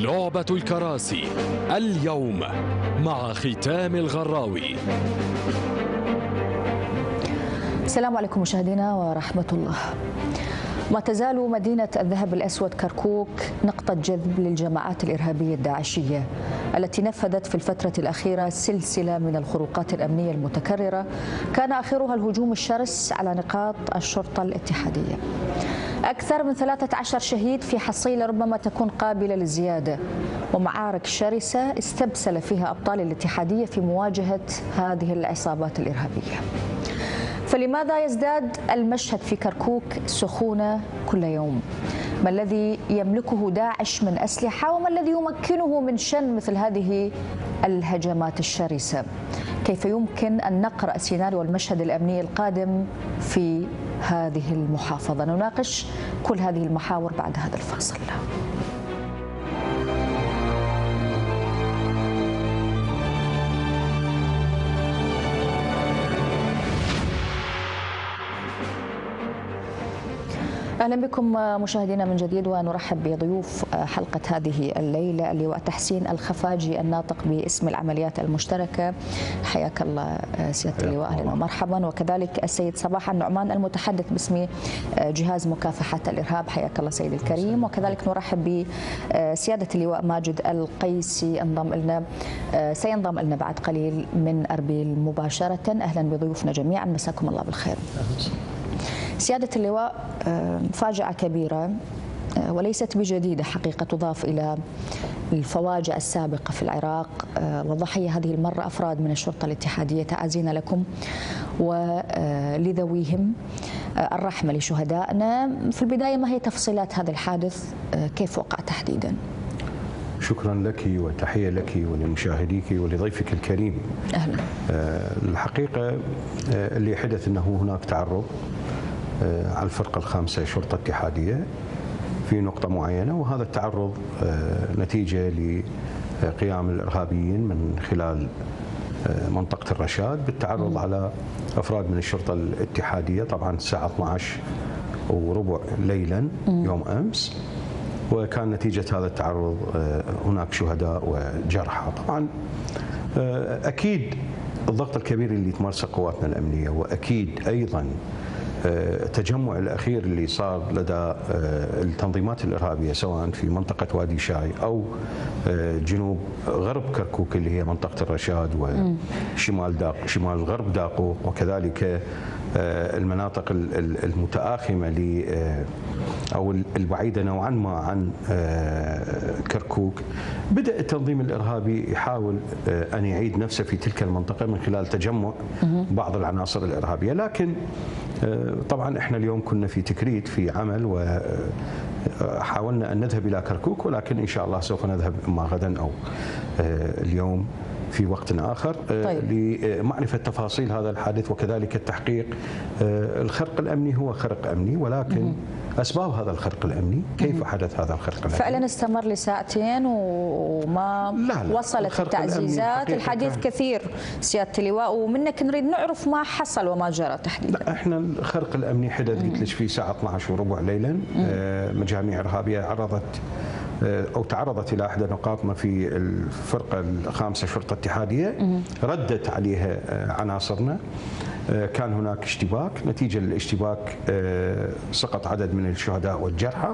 لعبة الكراسي اليوم مع ختام الغراوي. السلام عليكم مشاهدينا ورحمة الله. ما تزال مدينة الذهب الأسود كركوك نقطة جذب للجماعات الإرهابية الداعشية التي نفذت في الفترة الأخيرة سلسلة من الخروقات الأمنية المتكررة كان آخرها الهجوم الشرس على نقاط الشرطة الاتحادية. أكثر من 13 شهيد في حصيلة ربما تكون قابلة للزيادة، ومعارك شرسة استبسل فيها أبطال الاتحادية في مواجهة هذه العصابات الإرهابية. فلماذا يزداد المشهد في كركوك سخونة كل يوم؟ ما الذي يملكه داعش من أسلحة وما الذي يمكنه من شن مثل هذه الهجمات الشرسة؟ كيف يمكن أن نقرأ سيناريو المشهد الأمني القادم في هذه المحافظة؟ نناقش كل هذه المحاور بعد هذا الفاصل. أهلا بكم مشاهدينا من جديد، ونرحب بضيوف حلقة هذه الليلة اللواء تحسين الخفاجي الناطق باسم العمليات المشتركة. حياك الله سيادة اللواء، أهلا ومرحبا. وكذلك السيد صباح النعمان المتحدث باسم جهاز مكافحة الإرهاب. حياك الله سيد الكريم. وكذلك نرحب بسيادة اللواء ماجد القيسي سينضم لنا بعد قليل من أربيل مباشرة. أهلا بضيوفنا جميعا، مساكم الله بالخير. سيادة اللواء، فاجعة كبيرة وليست بجديدة حقيقة تضاف إلى الفواجع السابقة في العراق، والضحية هذه المرة أفراد من الشرطة الاتحادية. تعازينا لكم ولذويهم، الرحمة لشهدائنا. في البداية، ما هي تفصيلات هذا الحادث؟ كيف وقع تحديدا؟ شكرا لك وتحية لك ولمشاهديك ولضيفك الكريم. أهلا. الحقيقة اللي حدث أنه هناك تعرض على الفرقة الخامسة شرطة اتحادية في نقطة معينة، وهذا التعرض نتيجة لقيام الإرهابيين من خلال منطقة الرشاد بالتعرض على أفراد من الشرطة الاتحادية، طبعا الساعة 12:15 ليلا يوم أمس. وكان نتيجة هذا التعرض هناك شهداء وجرحى. طبعا أكيد الضغط الكبير اللي تمارسه قواتنا الأمنية، وأكيد أيضا التجمع الأخير اللي صار لدى التنظيمات الإرهابية سواء في منطقة وادي شاي أو جنوب غرب كركوك اللي هي منطقة الرشاد وشمال غرب داقو، وكذلك المناطق المتآخمة أو البعيدة نوعا ما عن كركوك. بدأ التنظيم الإرهابي يحاول أن يعيد نفسه في تلك المنطقة من خلال تجمع بعض العناصر الإرهابية. لكن طبعا احنا اليوم كنا في تكريت في عمل وحاولنا أن نذهب إلى كركوك، ولكن إن شاء الله سوف نذهب إما غدا أو اليوم في وقت آخر. طيب. لمعرفة تفاصيل هذا الحادث وكذلك التحقيق. الخرق الأمني هو خرق أمني، ولكن أسباب هذا الخرق الأمني، كيف حدث هذا الخرق الأمني؟ فعلا استمر لساعتين وما لا وصلت التعزيزات. الحديث كثير سيادة اللواء، ومنك نريد نعرف ما حصل وما جرى تحديدا. لا، احنا الخرق الأمني حدث قلت لك في الساعة 12:15 ليلا. مجاميع إرهابية تعرضت إلى إحدى نقاطنا في الفرقة الخامسة شرطة اتحادية، ردت عليها عناصرنا. كان هناك اشتباك، نتيجة للاشتباك سقط عدد من الشهداء والجرحى.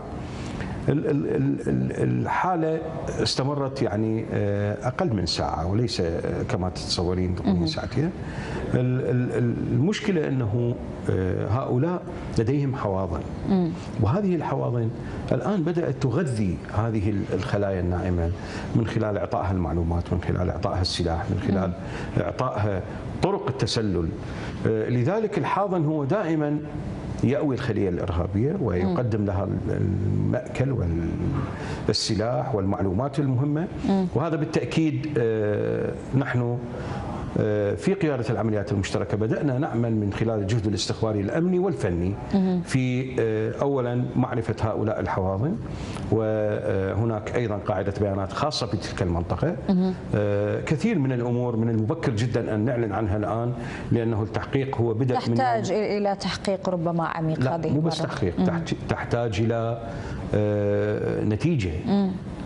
الحالة استمرت يعني أقل من ساعة وليس كما تتصورين من ساعتين. المشكلة أنه هؤلاء لديهم حواضن، وهذه الحواضن الآن بدأت تغذي هذه الخلايا النائمة من خلال إعطائها المعلومات، من خلال إعطائها السلاح، من خلال إعطائها طرق التسلل. لذلك الحاضن هو دائما يأوي الخلية الإرهابية ويقدم لها المأكل والسلاح والمعلومات المهمة. وهذا بالتأكيد نحن في قيادة العمليات المشتركة بدأنا نعمل من خلال الجهد الاستخباري الأمني والفني في أولا معرفة هؤلاء الحواضن، وهناك أيضا قاعدة بيانات خاصة بتلك المنطقة. كثير من الأمور من المبكر جدا أن نعلن عنها الآن، لأنه التحقيق هو بدأ تحتاج إلى تحقيق ربما عميق. لا، مو بس تحقيق، تحتاج إلى نتيجة.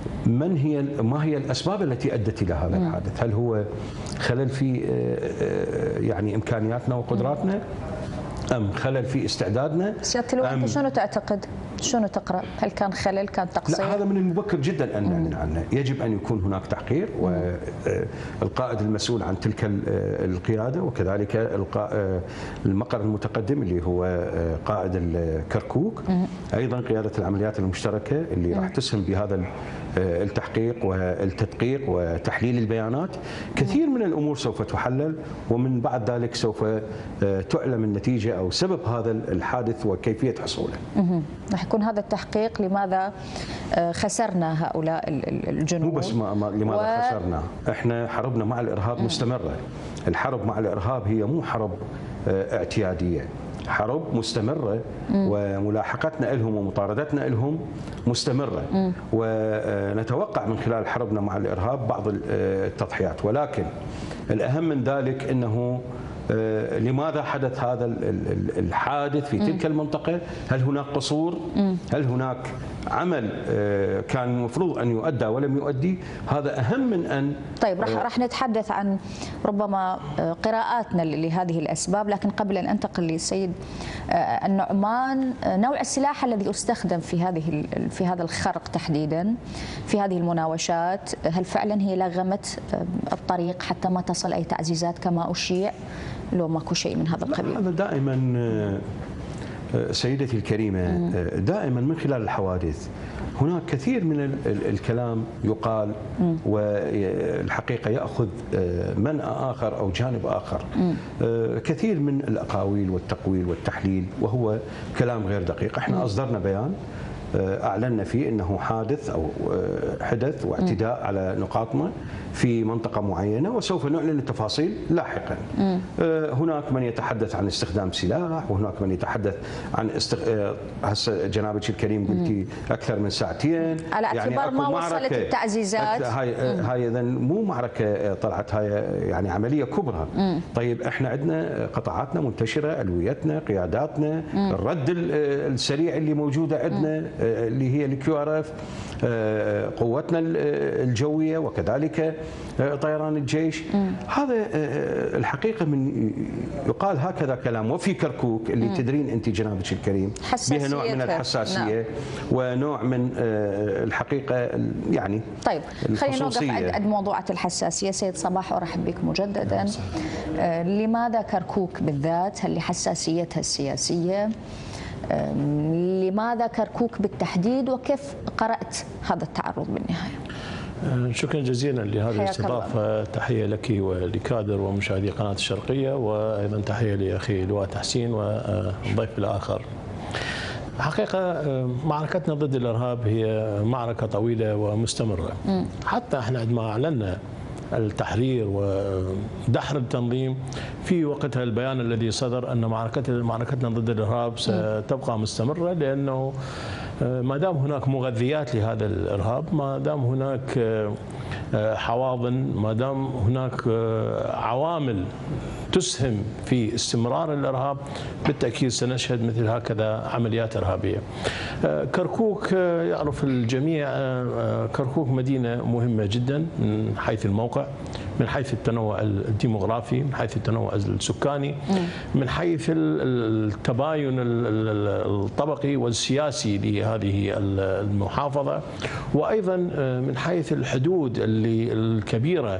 ما هي الأسباب التي أدت إلى هذا الحادث؟ هل هو خلل في يعني إمكانياتنا وقدراتنا، أم خلل في استعدادنا؟ سيادة اللواء أنت شنو تعتقد؟ شنو تقرأ؟ هل كان خلل، كان تقصير؟ لا، هذا من المبكر جدا أن نعلن عنه. يجب أن يكون هناك تحقيق، والقائد المسؤول عن تلك القيادة وكذلك المقر المتقدم اللي هو قائد الكركوك، أيضا قيادة العمليات المشتركة اللي راح تسهم بهذا التحقيق والتدقيق وتحليل البيانات. كثير من الأمور سوف تحلل، ومن بعد ذلك سوف تعلم النتيجة أو سبب هذا الحادث وكيفية حصوله. راح يكون هذا التحقيق لماذا خسرنا هؤلاء الجنود. مو بس لماذا خسرنا، احنا حربنا مع الإرهاب مستمرة. الحرب مع الإرهاب هي مو حرب اعتيادية، حرب مستمرة، وملاحقتنا لهم ومطاردتنا لهم مستمرة، ونتوقع من خلال حربنا مع الإرهاب بعض التضحيات. ولكن الأهم من ذلك أنه لماذا حدث هذا الحادث في تلك المنطقة؟ هل هناك قصور؟ هل هناك عمل كان المفروض أن يؤدى ولم يؤدي؟ هذا أهم من أن طيب راح نتحدث عن ربما قراءاتنا لهذه الأسباب، لكن قبل أن أنتقل للسيد النعمان، نوع السلاح الذي استخدم في هذا الخرق تحديدا، في هذه المناوشات، هل فعلا هي لغمت الطريق حتى ما تصل أي تعزيزات كما أشيع، لو ماكو شيء من هذا القبيل؟ هذا دائما سيدتي الكريمة، دائما من خلال الحوادث هناك كثير من الكلام يقال، والحقيقة يأخذ منأى آخر أو جانب آخر. كثير من الأقاويل والتقويل والتحليل وهو كلام غير دقيق. احنا أصدرنا بيان أعلنا فيه أنه حادث أو حدث واعتداء على نقاطنا في منطقة معينة، وسوف نعلن التفاصيل لاحقا. هناك من يتحدث عن استخدام سلاح، وهناك من يتحدث عن هسه جنابك الكريم قلتي أكثر من ساعتين، على اعتبار يعني ما وصلت التعزيزات. هاي إذا مو معركة طلعت، هاي يعني عملية كبرى. طيب احنا عندنا قطاعاتنا منتشرة، ألويتنا، قياداتنا، الرد السريع اللي موجودة عندنا اللي هي الQRF، قوتنا الجوية وكذلك طيران الجيش. هذا الحقيقة من يقال هكذا كلام. وفي كركوك اللي تدرين أنت جنابك الكريم بها نوع من الحساسية ونوع من الحقيقة يعني طيب خلينا نوقف عند موضوعة الحساسية. سيد صباح أرحب بك مجددا. لماذا كركوك بالذات؟ هل لحساسيتها السياسية؟ لماذا كركوك بالتحديد؟ وكيف قرأت هذا التعرض بالنهاية؟ شكرا جزيلا لهذه الاستضافة. تحية لك ولكادر ومشاهدي قناة الشرقية، وأيضا تحية لأخي لواء تحسين والضيف الآخر. حقيقة معركتنا ضد الإرهاب هي معركة طويلة ومستمرة. حتى احنا عندما أعلنا التحرير ودحر التنظيم في وقتها البيان الذي صدر أن معركتنا ضد الإرهاب ستبقى مستمرة، لأنه ما دام هناك مغذيات لهذا الإرهاب، ما دام هناك حواضن، ما دام هناك عوامل تسهم في استمرار الإرهاب، بالتأكيد سنشهد مثل هكذا عمليات إرهابية. كركوك يعرف الجميع، كركوك مدينة مهمة جدا من حيث الموقع، من حيث التنوع الديموغرافي، من حيث التنوع السكاني، من حيث التباين الطبقي والسياسي لهذه المحافظة، وأيضا من حيث الحدود الكبيرة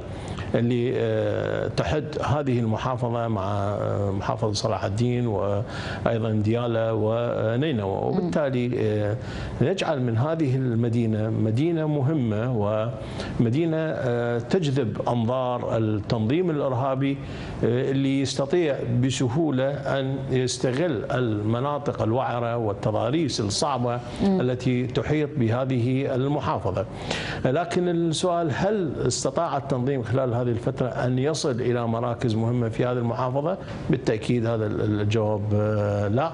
اللي تحد هذه المحافظة مع محافظة صلاح الدين وأيضا ديالى ونينوى. وبالتالي نجعل من هذه المدينة مدينة مهمة ومدينة تجذب أنظار التنظيم الإرهابي اللي يستطيع بسهولة أن يستغل المناطق الوعرة والتضاريس الصعبة التي تحيط بهذه المحافظة. لكن السؤال، هل استطاع التنظيم خلال هذه الفترة أن يصل إلى مراكز مهمة في هذه المحافظة؟ بالتأكيد هذا الجواب لا،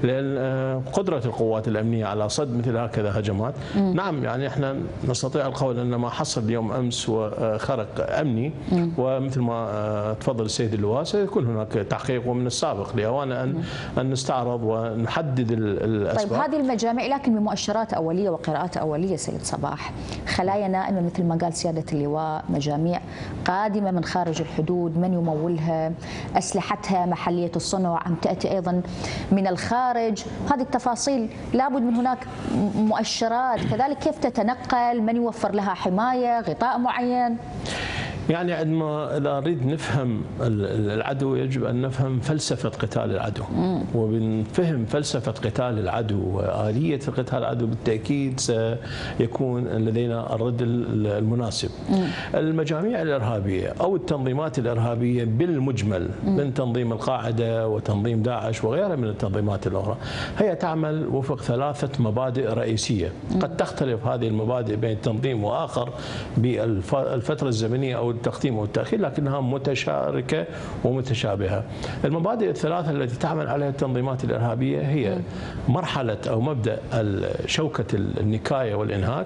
لأن قدرة القوات الأمنية على صد مثل هكذا هجمات نعم، يعني احنا نستطيع القول أن ما حصل اليوم أمس وخرق أمني، ومثل ما تفضل السيد اللواء سيكون هناك تحقيق، ومن السابق لأوانا أن نستعرض ونحدد الأسباب. طيب هذه المجامع لكن بمؤشرات أولية وقراءات أولية سيد صباح، خلايا نائمة مثل ما قال سيادة اللواء، مجاميع قادمة من خارج الحدود، من يمولها، أسلحتها محلية الصنع أم تأتي أيضا من الخارج؟ هذه التفاصيل لابد من هناك مؤشرات، كذلك كيف تتنقل، من يوفر لها حماية، غطاء معين. يعني عندما إذا نريد نفهم العدو يجب أن نفهم فلسفة قتال العدو، وبنفهم فلسفة قتال العدو وآلية قتال العدو بالتأكيد سيكون لدينا الرد المناسب. المجاميع الإرهابية أو التنظيمات الإرهابية بالمجمل من تنظيم القاعدة وتنظيم داعش وغيرها من التنظيمات الأخرى هي تعمل وفق 3 مبادئ رئيسية. قد تختلف هذه المبادئ بين تنظيم وآخر بالفترة الزمنية أو التقديم والتأخير، لكنها متشاركة ومتشابهة. المبادئ الثلاثة التي تعمل عليها التنظيمات الإرهابية هي مرحلة أو مبدأ شوكة النكاية والإنهاك،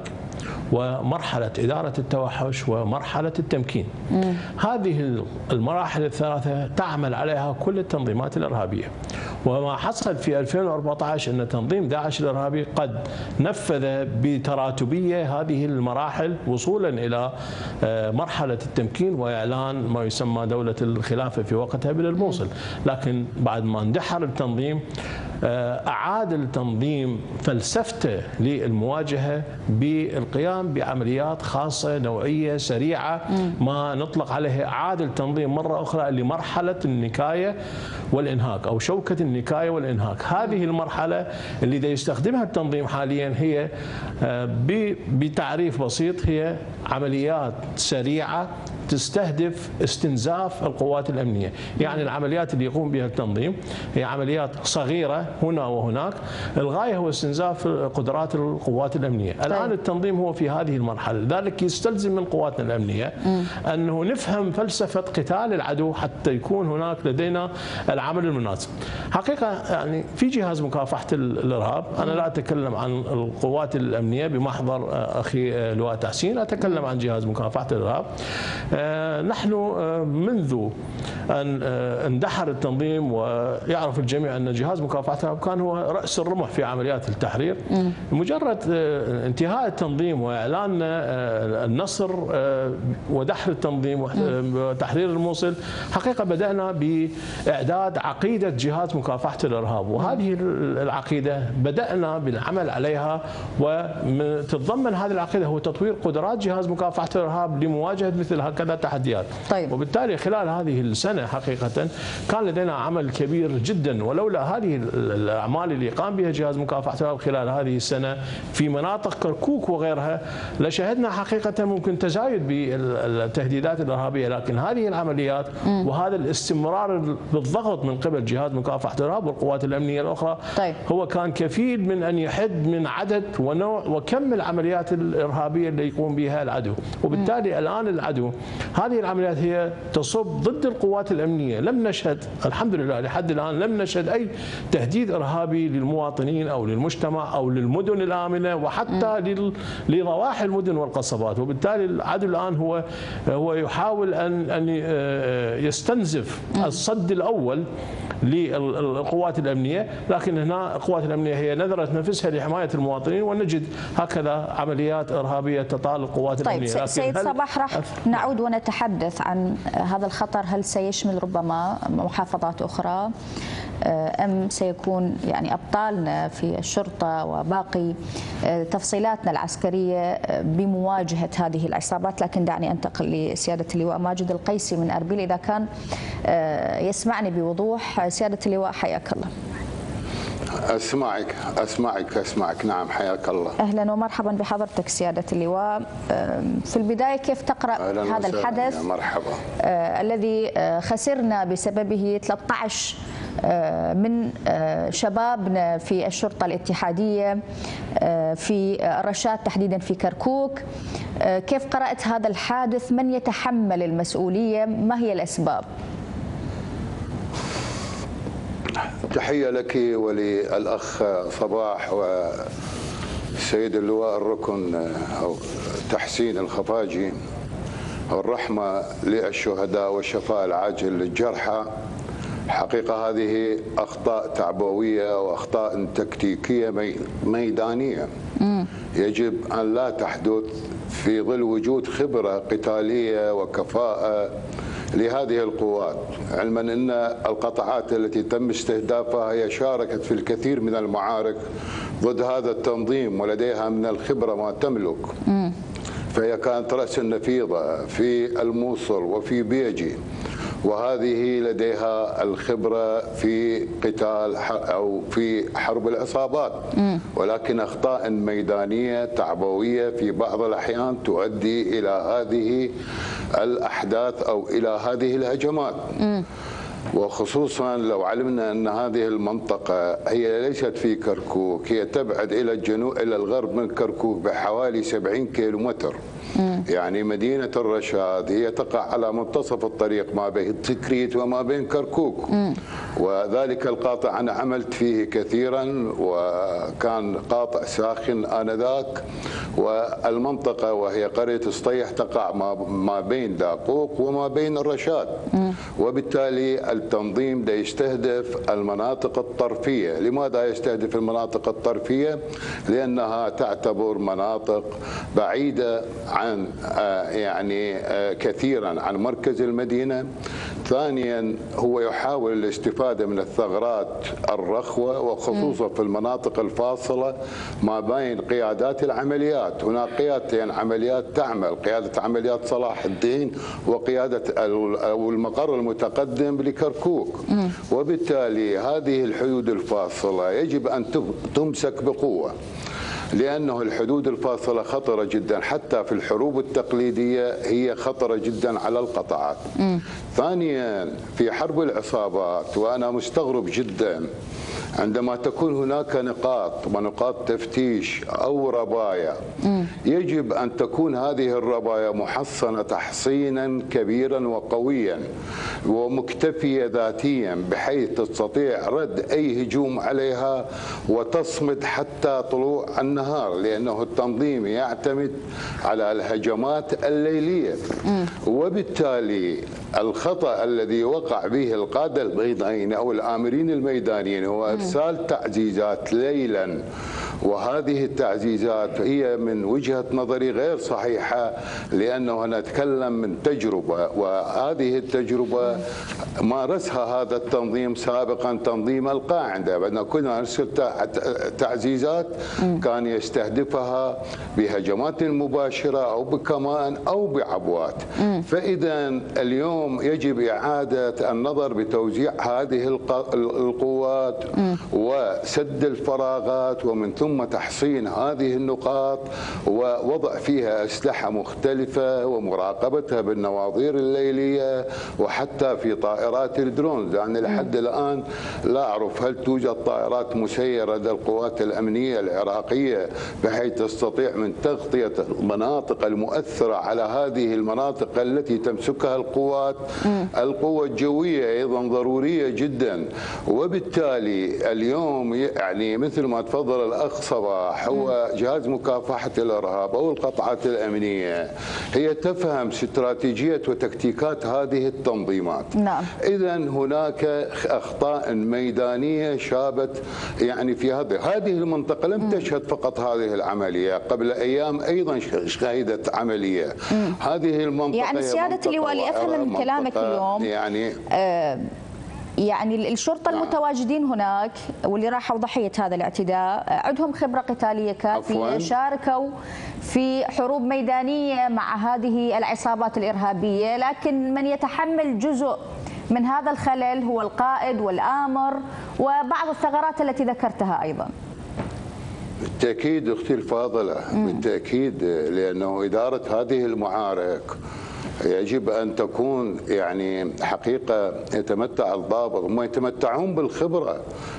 ومرحلة إدارة التوحش، ومرحلة التمكين. هذه المراحل الثلاثة تعمل عليها كل التنظيمات الإرهابية. وما حصل في 2014 أن تنظيم داعش الإرهابي قد نفذ بتراتبية هذه المراحل وصولا إلى مرحلة التمكين وإعلان ما يسمى دولة الخلافة في وقتها بالموصل. لكن بعد ما اندحر التنظيم أعاد التنظيم فلسفته للمواجهة بالقيام بعمليات خاصة نوعية سريعة، ما نطلق عليه إعادة التنظيم مرة أخرى لمرحلة النكاية والإنهاك أو شوكة النكاية والإنهاك. هذه المرحلة اللي يستخدمها التنظيم حاليا هي بتعريف بسيط هي عمليات سريعة تستهدف استنزاف القوات الأمنية. يعني العمليات اللي يقوم بها التنظيم هي عمليات صغيرة هنا وهناك، الغاية هو استنزاف قدرات القوات الأمنية. الآن التنظيم هو في هذه المرحلة، لذلك يستلزم من قواتنا الأمنية أنه نفهم فلسفة قتال العدو حتى يكون هناك لدينا العمل المناسب. حقيقة يعني في جهاز مكافحة الإرهاب، أنا لا أتكلم عن القوات الأمنية بمحضر أخي لواء تحسين، أتكلم عن جهاز مكافحة الإرهاب. نحن منذ أن اندحر التنظيم ويعرف الجميع أن جهاز مكافحة الإرهاب كان هو رأس الرمح في عمليات التحرير، مجرد انتهاء التنظيم وإعلان النصر ودحر التنظيم وتحرير الموصل، حقيقة بدأنا بإعداد عقيدة جهاز مكافحة الإرهاب. وهذه العقيدة بدأنا بالعمل عليها، وتتضمن هذه العقيدة هو تطوير قدرات جهاز مكافحة الإرهاب لمواجهة مثل هكذا تحديات. طيب. وبالتالي خلال هذه السنة حقيقة كان لدينا عمل كبير جدا، ولولا هذه الأعمال اللي قام بها جهاز مكافحة الإرهاب خلال هذه السنة في مناطق كركوك وغيرها لشهدنا حقيقة ممكن تزايد بالتهديدات الإرهابية. لكن هذه العمليات وهذا الاستمرار بالضغط من قبل جهاز مكافحة الإرهاب والقوات الأمنية الأخرى طيب. هو كان كفيل من أن يحد من عدد ونوع وكم العمليات الإرهابية اللي يقوم بها العدو. وبالتالي الآن العدو هذه العمليات هي تصب ضد القوات الأمنية. لم نشهد الحمد لله لحد الآن لم نشهد أي تهديد إرهابي للمواطنين أو للمجتمع أو للمدن الآمنة وحتى لضواحي المدن والقصبات. وبالتالي العدو الآن هو يحاول أن يستنزف الصد الأول للقوات الأمنية، لكن هنا القوات الأمنية هي نذرت نفسها لحماية المواطنين، ونجد هكذا عمليات إرهابية تطال القوات الأمنية. طيب سيد صباح راح نعود ونتحدث عن هذا الخطر، هل سيشمل ربما محافظات أخرى أم سيكون يعني أبطالنا في الشرطة وباقي تفصيلاتنا العسكرية بمواجهة هذه العصابات. لكن دعني أنتقل لسيادة اللواء ماجد القيسي من أربيل إذا كان يسمعني بوضوح. سيادة اللواء حياك الله. أسمعك نعم حياك الله. أهلا ومرحبا بحضرتك سيادة اللواء. في البداية كيف تقرأ هذا الحدث؟ مرحبا. الذي خسرنا بسببه 13 من شبابنا في الشرطة الاتحادية في الرشاد تحديدا في كركوك. كيف قرأت هذا الحادث؟ من يتحمل المسؤولية؟ ما هي الأسباب؟ تحية لك وللأخ صباح والسيد اللواء الركن أو تحسين الخفاجي، والرحمة للشهداء والشفاء العاجل للجرحى. حقيقة هذه أخطاء تعبوية وأخطاء تكتيكية ميدانية يجب أن لا تحدث في ظل وجود خبرة قتالية وكفاءة لهذه القوات، علما أن القطاعات التي تم استهدافها هي شاركت في الكثير من المعارك ضد هذا التنظيم ولديها من الخبرة ما تملك. فهي كانت رأس النفيضة في الموصل وفي بيجي، وهذه لديها الخبرة في قتال أو في حرب العصابات، ولكن أخطاء ميدانية تعبوية في بعض الأحيان تؤدي إلى هذه الأحداث أو إلى هذه الهجمات. وخصوصا لو علمنا أن هذه المنطقة هي ليست في كركوك، هي تبعد إلى الجنوب إلى الغرب من كركوك بحوالي 70 كيلومتر. يعني مدينة الرشاد هي تقع على منتصف الطريق ما بين تكريت وما بين كركوك، وذلك القاطع أنا عملت فيه كثيرا وكان قاطع ساخن آنذاك. والمنطقة وهي قرية سطيح تقع ما بين داقوق وما بين الرشاد، وبالتالي التنظيم ده يستهدف المناطق الطرفية. لماذا يستهدف المناطق الطرفية؟ لأنها تعتبر مناطق بعيدة عن يعني كثيرا عن مركز المدينة. ثانيا هو يحاول الاستفادة من الثغرات الرخوة وخصوصا في المناطق الفاصلة ما بين قيادات العمليات. هناك قيادتين عمليات تعمل، قيادة عمليات صلاح الدين وقيادة أو المقر المتقدم لكركوك. وبالتالي هذه الحدود الفاصلة يجب أن تمسك بقوة، لأنه الحدود الفاصلة خطرة جدا، حتى في الحروب التقليدية هي خطرة جدا على القطاعات. ثانيا في حرب العصابات، وأنا مستغرب جدا عندما تكون هناك نقاط تفتيش أو ربايا، يجب أن تكون هذه الربايا محصنة تحصينا كبيرا وقويا ومكتفية ذاتيا بحيث تستطيع رد أي هجوم عليها وتصمد حتى طلوع النهار، لأنه التنظيم يعتمد على الهجمات الليلية. وبالتالي الخطأ الذي وقع به القادة الميدانيين أو الآمرين الميدانيين هو إرسال تعزيزات ليلا، وهذه التعزيزات هي من وجهة نظري غير صحيحة، لأنه نتكلم من تجربة، وهذه التجربة مارسها هذا التنظيم سابقا، تنظيم القاعدة، بأن كنا نرسل تعزيزات كان يستهدفها بهجمات مباشرة أو بكمان أو بعبوات. فإذا اليوم يجب إعادة النظر بتوزيع هذه القوات وسد الفراغات، ومن ثم تحصين هذه النقاط ووضع فيها أسلحة مختلفة ومراقبتها بالنواظير الليلية وحتى في طائرات الدرون. يعني لحد الآن لا أعرف هل توجد طائرات مسيرة لدى القوات الأمنية العراقية بحيث تستطيع من تغطية المناطق المؤثرة على هذه المناطق التي تمسكها القوات. القوة الجوية أيضا ضرورية جدا. وبالتالي اليوم يعني مثل ما تفضل الأخ صباح، هو جهاز مكافحة الإرهاب أو القطاعات الأمنية هي تفهم استراتيجية وتكتيكات هذه التنظيمات. نعم. إذا هناك أخطاء ميدانية شابت يعني في هذه المنطقة. لم تشهد فقط هذه العملية، قبل أيام أيضا شهدت عملية. هذه المنطقة يعني سيادة اللواء لأفهم من كلامك اليوم يعني الشرطة المتواجدين هناك واللي راحوا ضحية هذا الاعتداء عندهم خبرة قتالية كافية، شاركوا في حروب ميدانية مع هذه العصابات الإرهابية، لكن من يتحمل جزء من هذا الخلل هو القائد والآمر وبعض الثغرات التي ذكرتها أيضا. بالتأكيد أختي الفاضلة، بالتأكيد، لأنه إدارة هذه المعارك يجب أن تكون يعني حقيقة يتمتع الضابط، هم يتمتعون بالخبرة،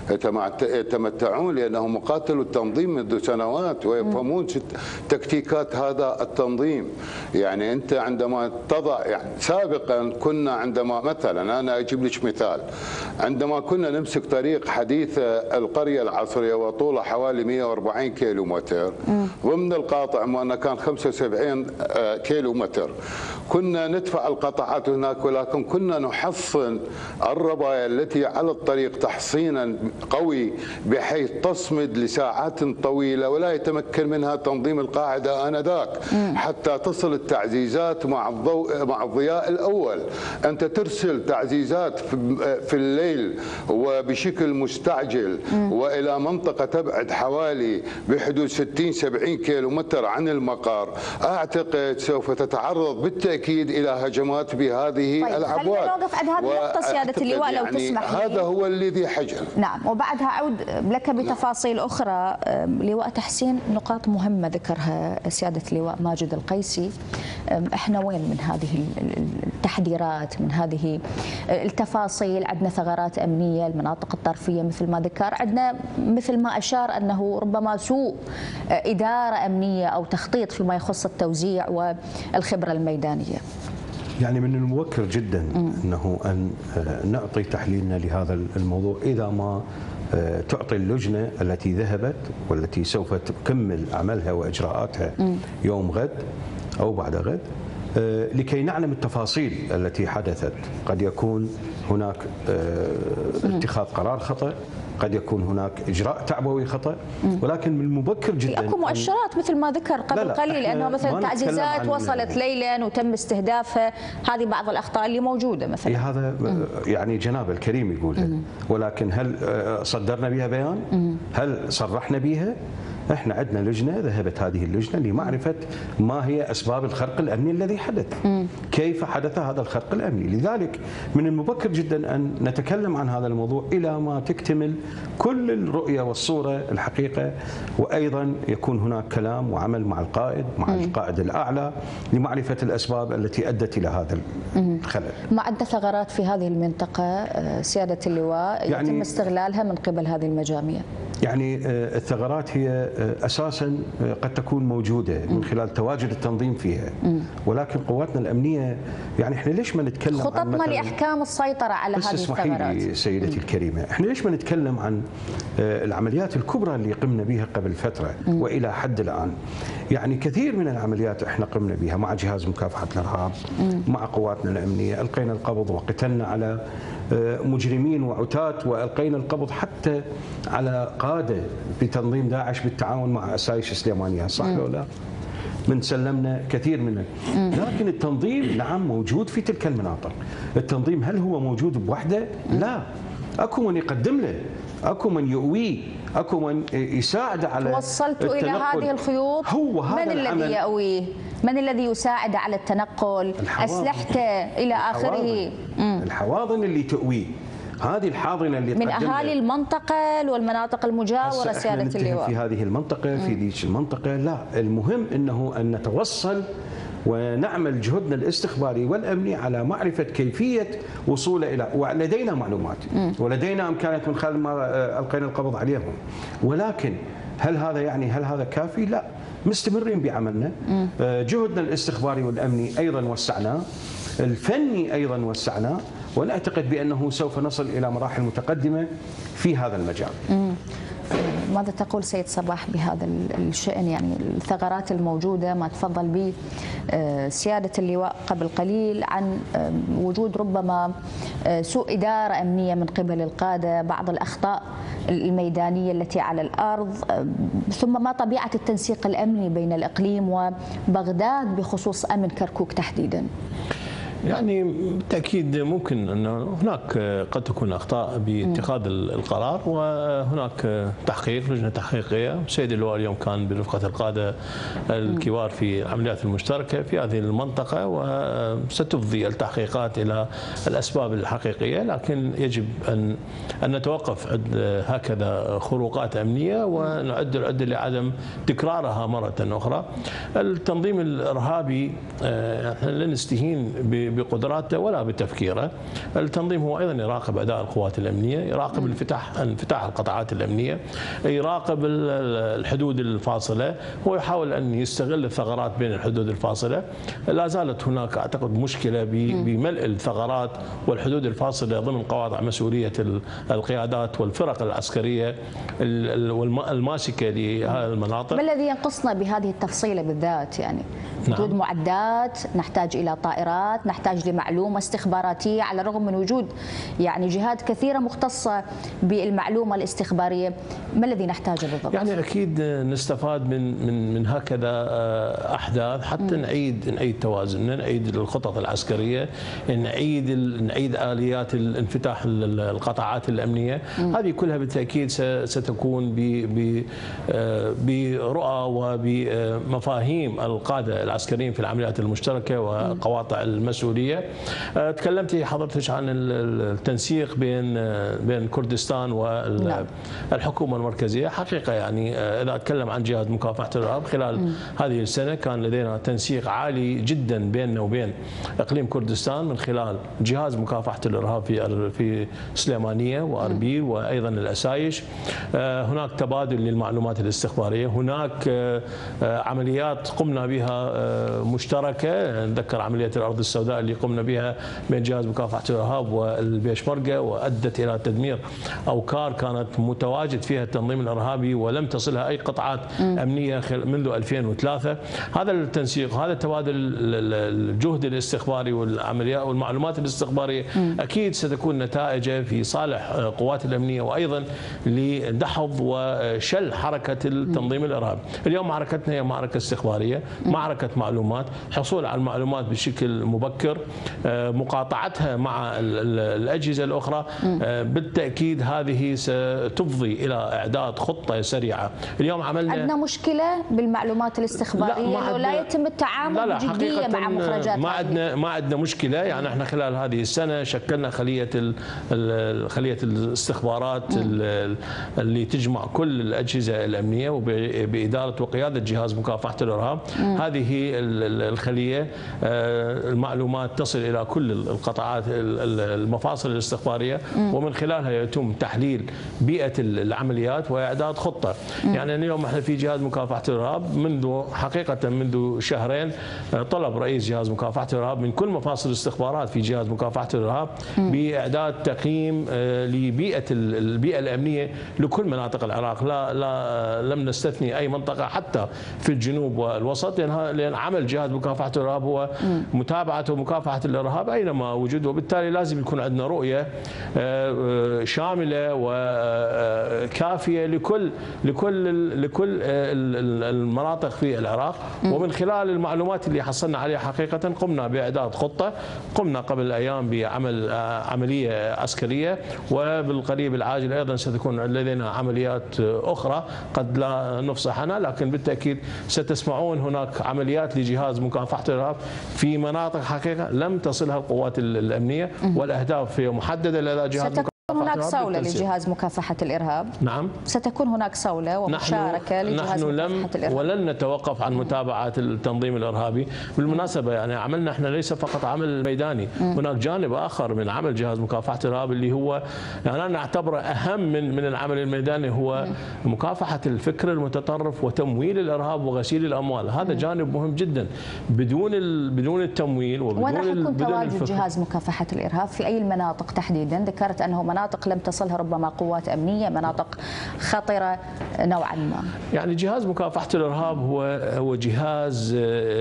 يتمتعون لأنهم قاتلوا التنظيم منذ سنوات ويفهمون تكتيكات هذا التنظيم. يعني أنت عندما تضع، يعني سابقا كنا عندما مثلا أنا أجيب لك مثال، عندما كنا نمسك طريق حديث القرية العصرية وطوله حوالي 140 كيلومتر، ضمن القاطع ما كان 75 كيلومتر، كنا ندفع القطعات هناك، ولكن كنا نحصن الربايا التي على الطريق تحصينا قوي بحيث تصمد لساعات طويلة ولا يتمكن منها تنظيم القاعدة آنذاك، حتى تصل التعزيزات مع الضياء الأول. أنت ترسل تعزيزات في الليل وبشكل مستعجل وإلى منطقة تبعد حوالي بحدود 60-70 كيلومتر عن المقر، أعتقد سوف تتعرض بالتأكيد إلى هجمات بهذه الأبواب. خلينا نوقف عند هذه النقطة سيادة اللواء لو يعني تسمح لي. هذا هو الذي حجر. نعم، وبعدها أعود لك بتفاصيل أخرى. لواء تحسين، نقاط مهمة ذكرها سيادة اللواء ماجد القيسي. احنا وين من هذه التحذيرات، من هذه التفاصيل؟ عندنا ثغرات أمنية، المناطق الطرفية مثل ما ذكر، عندنا مثل ما أشار أنه ربما سوء إدارة أمنية أو تخطيط فيما يخص التوزيع والخبرة الميدانية. يعني من المبكر جدا أنه أن نعطي تحليلنا لهذا الموضوع إذا ما تعطي اللجنة التي ذهبت والتي سوف تكمل عملها وإجراءاتها يوم غد أو بعد غد، لكي نعلم التفاصيل التي حدثت. قد يكون هناك اتخاذ قرار خطأ، قد يكون هناك إجراء تعبوي خطأ، ولكن من المبكر جدا اكو مؤشرات مثل ما ذكر قبل قليل أنه مثلا تعزيزات وصلت ليلا وتم استهدافها، هذه بعض الأخطاء اللي موجودة مثلا. هذا يعني جناب الكريم يقول، ولكن هل صدرنا بها بيان؟ هل صرحنا بها؟ احنا عندنا لجنه، ذهبت هذه اللجنه لمعرفه ما هي اسباب الخرق الامني الذي حدث، كيف حدث هذا الخرق الامني. لذلك من المبكر جدا ان نتكلم عن هذا الموضوع الى ما تكتمل كل الرؤيه والصوره الحقيقه، وايضا يكون هناك كلام وعمل مع القائد، مع القائد الاعلى، لمعرفه الاسباب التي ادت الى هذا الخلل. ما عندنا ثغرات في هذه المنطقه سياده اللواء يعني يتم استغلالها من قبل هذه المجاميع؟ يعني الثغرات هي أساسا قد تكون موجودة من خلال تواجد التنظيم فيها، ولكن قواتنا الأمنية يعني احنا ليش ما نتكلم عن خططنا لإحكام السيطرة على هذه الثغرات؟ اسمحي لي سيدتي الكريمة، احنا ليش ما نتكلم عن العمليات الكبرى اللي قمنا بها قبل فترة وإلى حد الآن. يعني كثير من العمليات احنا قمنا بها مع جهاز مكافحة الإرهاب، مع قواتنا الأمنية، ألقينا القبض وقتلنا على مجرمين وعتاة، وألقينا القبض حتى على قادة بتنظيم داعش بالتعاون مع أسايش سليمانية، صح ولا لا؟ من سلمنا كثير منه، لكن التنظيم نعم موجود في تلك المناطق. التنظيم هل هو موجود بوحده؟ لا، اكو من يقدم له، اكو من يؤويه، اكو من يساعد على وصلتوا الى هذه الخيوط. هو هذا من الذي يؤويه؟ من الذي يساعد على التنقل؟ اسلحته الى اخره. الحواضن اللي تؤويه، هذه الحاضنه اللي من اهالي المنطقه والمناطق المجاوره سياده اللواء. في هذه المنطقه، في ذيك المنطقه، لا، المهم انه ان نتوصل ونعمل جهدنا الاستخباري والامني على معرفه كيفيه وصوله الى، ولدينا معلومات ولدينا امكانات من خلال ما القينا القبض عليهم، ولكن هل هذا كافي؟ لا، مستمرين بعملنا. جهدنا الاستخباري والامني ايضا وسعناه، الفني ايضا وسعناه، ونعتقد بانه سوف نصل الى مراحل متقدمه في هذا المجال. ماذا تقول سيد صباح بهذا الشأن؟ يعني الثغرات الموجودة، ما تفضل به سيادة اللواء قبل قليل عن وجود ربما سوء إدارة أمنية من قبل القادة، بعض الأخطاء الميدانية التي على الأرض، ثم ما طبيعة التنسيق الأمني بين الإقليم وبغداد بخصوص أمن كركوك تحديدا؟ يعني بالتأكيد ممكن أن هناك قد تكون أخطاء باتخاذ القرار، وهناك تحقيق، لجنة تحقيقية. سيد اللواء اليوم كان برفقة القادة الكبار في العمليات المشتركة في هذه المنطقة، وستفضي التحقيقات إلى الأسباب الحقيقية، لكن يجب أن نتوقف عند هكذا خروقات أمنية ونعد العدة لعدم تكرارها مرة أخرى. التنظيم الإرهابي لن نستهين بقدراته ولا بتفكيره. التنظيم هو أيضا يراقب أداء القوات الأمنية، يراقب انفتاح القطاعات الأمنية، يراقب الحدود الفاصلة، هو يحاول أن يستغل الثغرات بين الحدود الفاصلة. لا زالت هناك أعتقد مشكلة بملء الثغرات والحدود الفاصلة ضمن قواطع مسؤولية القيادات والفرق العسكرية الماسكة لهذه المناطق. ما الذي ينقصنا بهذه التفصيلة بالذات؟ يعني وجود معدات، نحتاج إلى طائرات، نحتاج لمعلومة استخباراتية، على الرغم من وجود يعني جهات كثيرة مختصة بالمعلومة الاستخبارية. ما الذي نحتاجه بالضبط؟ يعني أكيد نستفاد من هكذا أحداث حتى نعيد توازننا، نعيد الخطط العسكرية، نعيد آليات الانفتاح القطاعات الأمنية. هذه كلها بالتأكيد ستكون برؤى وبمفاهيم القادة العسكريين في العمليات المشتركة وقواطع المسؤولية. تكلمت حضرتك عن التنسيق بين كردستان والحكومة المركزية. حقيقة يعني إذا أتكلم عن جهاز مكافحة الإرهاب خلال هذه السنة كان لدينا تنسيق عالي جدا بيننا وبين إقليم كردستان من خلال جهاز مكافحة الإرهاب في سليمانية وأربيل وأيضا الأسايش. هناك تبادل للمعلومات الاستخبارية، هناك عمليات قمنا بها مشتركة. نذكر عملية الأرض السوداء اللي قمنا بها بين جهاز مكافحة الإرهاب والبيشمركة، وأدت إلى تدمير أوكار كانت متواجد فيها التنظيم الإرهابي ولم تصلها أي قطعات أمنية منذ 2003. هذا التنسيق وهذا تبادل الجهد الاستخباري والعمليات والمعلومات الاستخبارية أكيد ستكون نتائجه في صالح قوات الأمنية، وأيضا لدحض وشل حركة التنظيم الإرهابي. اليوم معركتنا هي معركة استخبارية، معركة معلومات، حصول على المعلومات بشكل مبكر، مقاطعتها مع الأجهزة الأخرى. بالتأكيد هذه ستفضي إلى إعداد خطة سريعة. اليوم عندنا مشكلة بالمعلومات الاستخبارية، لا يتم التعامل بجدية مع مخرجات. ما عندنا مشكلة. يعني احنا خلال هذه السنة شكلنا خلية الاستخبارات اللي تجمع كل الأجهزة الأمنية وبإدارة وقيادة جهاز مكافحة الإرهاب. هذه الخلية المعلومات تصل إلى كل القطاعات المفاصل الاستخبارية، ومن خلالها يتم تحليل بيئة العمليات وإعداد خطة. يعني اليوم احنا في جهاز مكافحة الإرهاب منذ شهرين طلب رئيس جهاز مكافحة الإرهاب من كل مفاصل الاستخبارات في جهاز مكافحة الإرهاب بإعداد تقييم لبيئة الأمنية لكل مناطق العراق. لم نستثني أي منطقة حتى في الجنوب والوسط، لأن عمل جهاز مكافحة الإرهاب هو متابعة ومكافحة الإرهاب أينما وجد، وبالتالي لازم يكون عندنا رؤية شاملة وكافية لكل المناطق في العراق. ومن خلال المعلومات اللي حصلنا عليها حقيقة قمنا بإعداد خطة، قمنا قبل أيام بعمل عملية عسكرية، وبالقريب العاجل أيضا ستكون لدينا عمليات أخرى قد لا نفصح عنها، لكن بالتأكيد ستسمعون هناك عمليات لجهاز مكافحة الإرهاب في مناطق حقيقة لم تصلها القوات الأمنية، والأهداف هي محددة لدى جهاز مكافحة هناك صولة لجهاز مكافحة الإرهاب. نعم، ستكون هناك صولة ومشاركة لجهاز مكافحة الإرهاب. ولن نتوقف عن متابعة التنظيم الإرهابي. بالمناسبة يعني عملنا احنا ليس فقط عمل ميداني، هناك جانب آخر من عمل جهاز مكافحة الإرهاب اللي هو يعني أنا أعتبره أهم من العمل الميداني، هو مكافحة الفكر المتطرف وتمويل الإرهاب وغسيل الأموال. هذا جانب مهم جدا. بدون التمويل وين راح يكون تواجد جهاز مكافحة الإرهاب في أي المناطق تحديدا؟ ذكرت أنه مناطق مناطق لم تصلها ربما قوات أمنية، مناطق خطرة نوعا ما. يعني جهاز مكافحة الإرهاب هو جهاز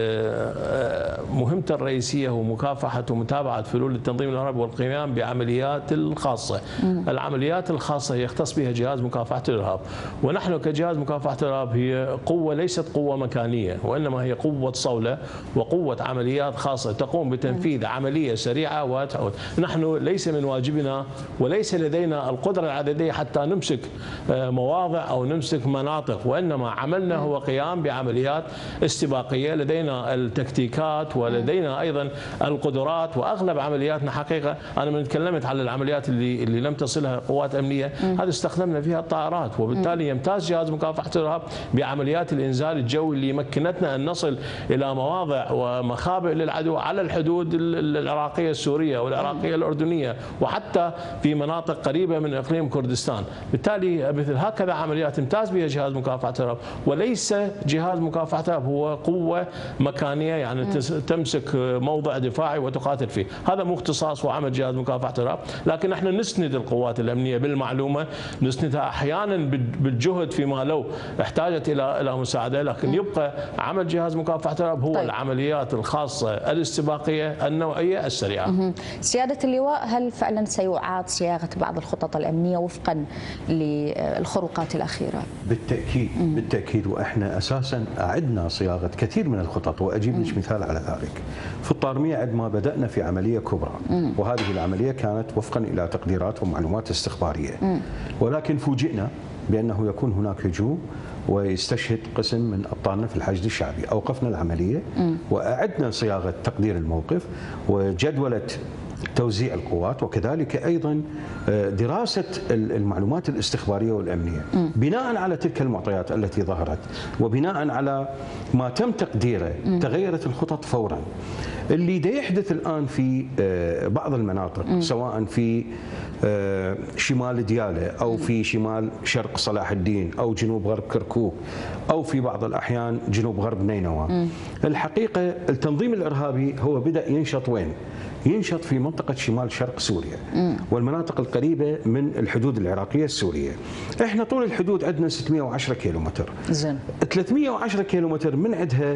مهمته الرئيسية هو مكافحة ومتابعة فلول التنظيم الإرهابي والقيام بعمليات الخاصة. العمليات الخاصة يختص بها جهاز مكافحة الإرهاب، ونحن كجهاز مكافحة الإرهاب هي قوة ليست قوة مكانية، وإنما هي قوة صولة وقوة عمليات خاصة تقوم بتنفيذ عملية سريعة وتعود. نحن ليس من واجبنا وليس لدينا القدرة العددية حتى نمسك مواضع أو نمسك مناطق، وإنما عملنا هو قيام بعمليات استباقية. لدينا التكتيكات ولدينا أيضا القدرات، وأغلب عملياتنا حقيقة أنا من تكلمت على العمليات اللي لم تصلها قوات أمنية هذا استخدمنا فيها الطائرات، وبالتالي يمتاز جهاز مكافحة الإرهاب بعمليات الإنزال الجوي اللي مكنتنا أن نصل إلى مواضع ومخابئ للعدو على الحدود العراقية السورية والعراقية الأردنية وحتى في مناطق قريبة من إقليم كردستان. بالتالي مثل هكذا عمليات يمتاز بها جهاز مكافحة الإرهاب، وليس جهاز مكافحة الإرهاب هو قوة مكانية يعني تمسك موضع دفاعي وتقاتل فيه. هذا مو اختصاص وعمل جهاز مكافحة الإرهاب، لكن نحن نسند القوات الأمنية بالمعلومة، نسندها أحيانا بالجهد فيما لو احتاجت إلى مساعدة، لكن يبقى عمل جهاز مكافحة الإرهاب هو العمليات الخاصة الاستباقية النوعية السريعة. سيادة اللواء، هل فعلا سيعاد صياغة بعض الخطط الأمنية وفقا للخروقات الأخيرة؟ بالتأكيد، وإحنا أساسا أعدنا صياغة كثير من الخطط، وأجيب لك مثال على ذلك. في الطارمية عندما بدأنا في عملية كبرى، وهذه العملية كانت وفقا إلى تقديرات ومعلومات استخبارية، ولكن فوجئنا بأنه يكون هناك هجوم ويستشهد قسم من أبطالنا في الحشد الشعبي. أوقفنا العملية وأعدنا صياغة تقدير الموقف وجدولة توزيع القوات، وكذلك أيضا دراسة المعلومات الاستخبارية والأمنية. بناء على تلك المعطيات التي ظهرت وبناء على ما تم تقديره تغيرت الخطط فورا. اللي دا يحدث الآن في بعض المناطق سواء في شمال ديالى أو في شمال شرق صلاح الدين أو جنوب غرب كركوك أو في بعض الأحيان جنوب غرب نينوى، الحقيقة التنظيم الإرهابي هو بدأ ينشط وين؟ ينشط في منطقة شمال شرق سوريا والمناطق القريبة من الحدود العراقية السورية. احنا طول الحدود عندنا 610 كيلومتر. زين. 310 كيلومتر من عندها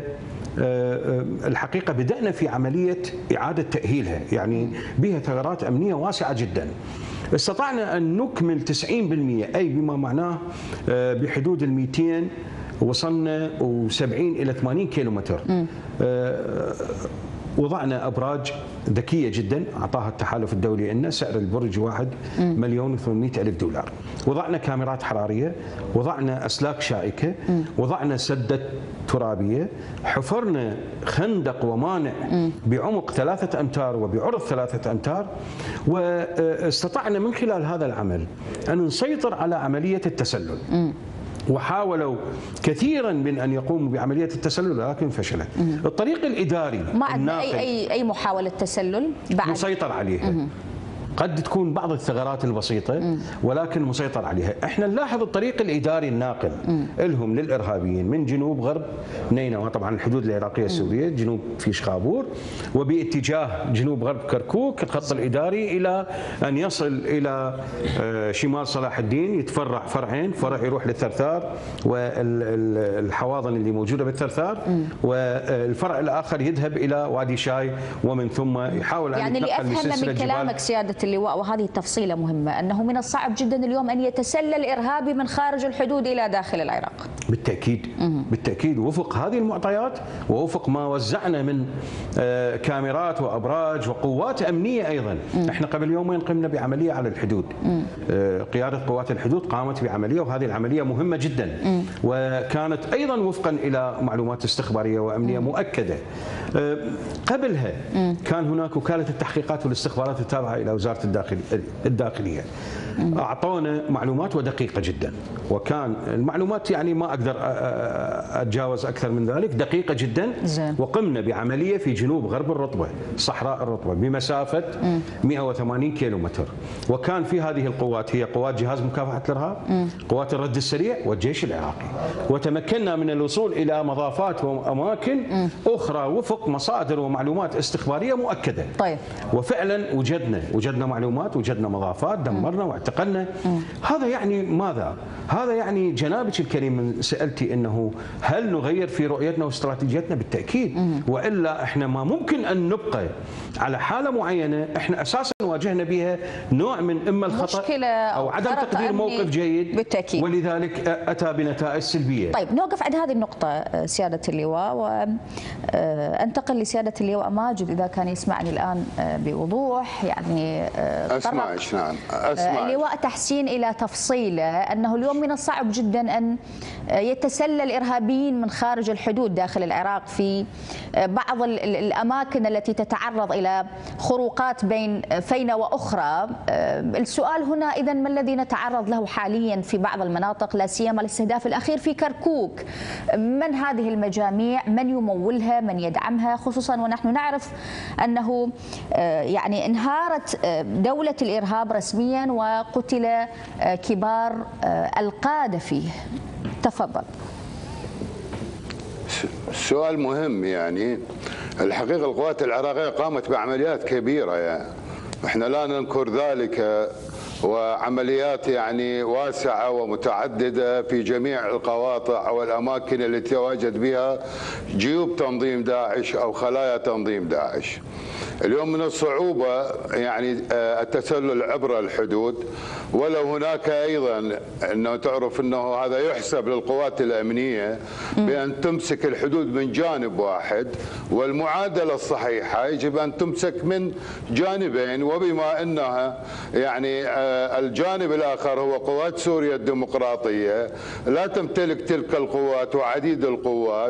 الحقيقة بدأنا في عملية إعادة تأهيلها، يعني بها ثغرات أمنية واسعة جدا. استطعنا أن نكمل 90%، أي بما معناه بحدود 200 وصلنا 70 إلى 80 كيلومتر. وضعنا أبراج ذكية جدا أعطاها التحالف الدولي لنا، سعر البرج واحد $1,800,000. وضعنا كاميرات حرارية، وضعنا أسلاك شائكة، وضعنا سدة ترابية، حفرنا خندق ومانع بعمق 3 أمتار وبعرض 3 أمتار، واستطعنا من خلال هذا العمل أن نسيطر على عملية التسلل. وحاولوا كثيرا من أن يقوموا بعملية التسلل لكن فشلت. الطريق الإداري ما عندنا أي محاولة تسلل بعد مسيطر عليها. قد تكون بعض الثغرات البسيطة ولكن مسيطر عليها. احنا نلاحظ الطريق الإداري الناقل لهم للإرهابيين من جنوب غرب نينوى، طبعا الحدود العراقية السورية، جنوب في شخابور، وباتجاه جنوب غرب كركوك الخط الإداري إلى أن يصل إلى شمال صلاح الدين، يتفرع فرعين، فرع يروح للثرثار والحواضن اللي موجودة بالثرثار، والفرع الآخر يذهب إلى وادي شاي، ومن ثم يحاول أن يعني يتنقل لسلسلة جبال. من كلامك سيادة اللواء، وهذه تفصيلة مهمة، أنه من الصعب جدا اليوم أن يتسلل إرهابي من خارج الحدود إلى داخل العراق. بالتأكيد بالتأكيد، وفق هذه المعطيات ووفق ما وزعنا من كاميرات وأبراج وقوات أمنية أيضا. احنا قبل يومين قمنا بعملية على الحدود، قيادة قوات الحدود قامت بعملية، وهذه العملية مهمة جدا وكانت أيضا وفقا إلى معلومات استخبارية وأمنية مؤكدة. قبلها كان هناك وكالة التحقيقات والاستخبارات التابعة إلى وزارة الداخلية، أعطونا معلومات ودقيقة جدا، وكان المعلومات يعني ما أقدر أتجاوز أكثر من ذلك، دقيقة جدا. وقمنا بعملية في جنوب غرب الرطبة، صحراء الرطبة، بمسافة 180 كيلومتر، وكان في هذه القوات هي قوات جهاز مكافحة الإرهاب، قوات الرد السريع والجيش العراقي، وتمكنا من الوصول إلى مضافات وأماكن أخرى وفق مصادر ومعلومات استخبارية مؤكدة. طيب. وفعلا وجدنا معلومات، وجدنا مضافات، دمرنا واعتقلنا. هذا يعني ماذا؟ هذا يعني جنابك الكريم من سألتي أنه هل نغير في رؤيتنا واستراتيجيتنا؟ بالتأكيد، وإلا إحنا ما ممكن أن نبقى على حالة معينة إحنا أساسا واجهنا بها نوع من إما الخطأ أو عدم تقدير موقف جيد، بالتأكيد، ولذلك أتى بنتائج سلبية. طيب نوقف عند هذه النقطة سيادة اللواء، وأنتقل لسيادة اللواء ماجد إذا كان يسمعني الآن بوضوح. يعني أسمعك. نعم أسمعك. اللواء تحسين إلى تفصيله أنه اليوم من الصعب جدا أن يتسلل إرهابيين من خارج الحدود داخل العراق في بعض الأماكن التي تتعرض إلى خروقات بين فينة وأخرى. السؤال هنا إذا ما الذي نتعرض له حاليا في بعض المناطق، لا سيما الاستهداف الأخير في كركوك؟ من هذه المجاميع؟ من يمولها؟ من يدعمها؟ خصوصا ونحن نعرف أنه يعني انهارت دولة الإرهاب رسميا وقتل كبار القادة فيه. تفضل. سؤال مهم. يعني الحقيقة القوات العراقية قامت بعمليات كبيرة، يعني احنا لا ننكر ذلك، وعمليات يعني واسعة ومتعددة في جميع القواطع والأماكن التي يتواجد بها جيوب تنظيم داعش أو خلايا تنظيم داعش. اليوم من الصعوبة يعني التسلل عبر الحدود، ولو هناك أيضا أنه تعرف أنه هذا يحسب للقوات الأمنية بأن تمسك الحدود من جانب واحد، والمعادلة الصحيحة يجب أن تمسك من جانبين. وبما أنها يعني الجانب الآخر هو قوات سوريا الديمقراطية لا تمتلك تلك القوات وعديد القوات،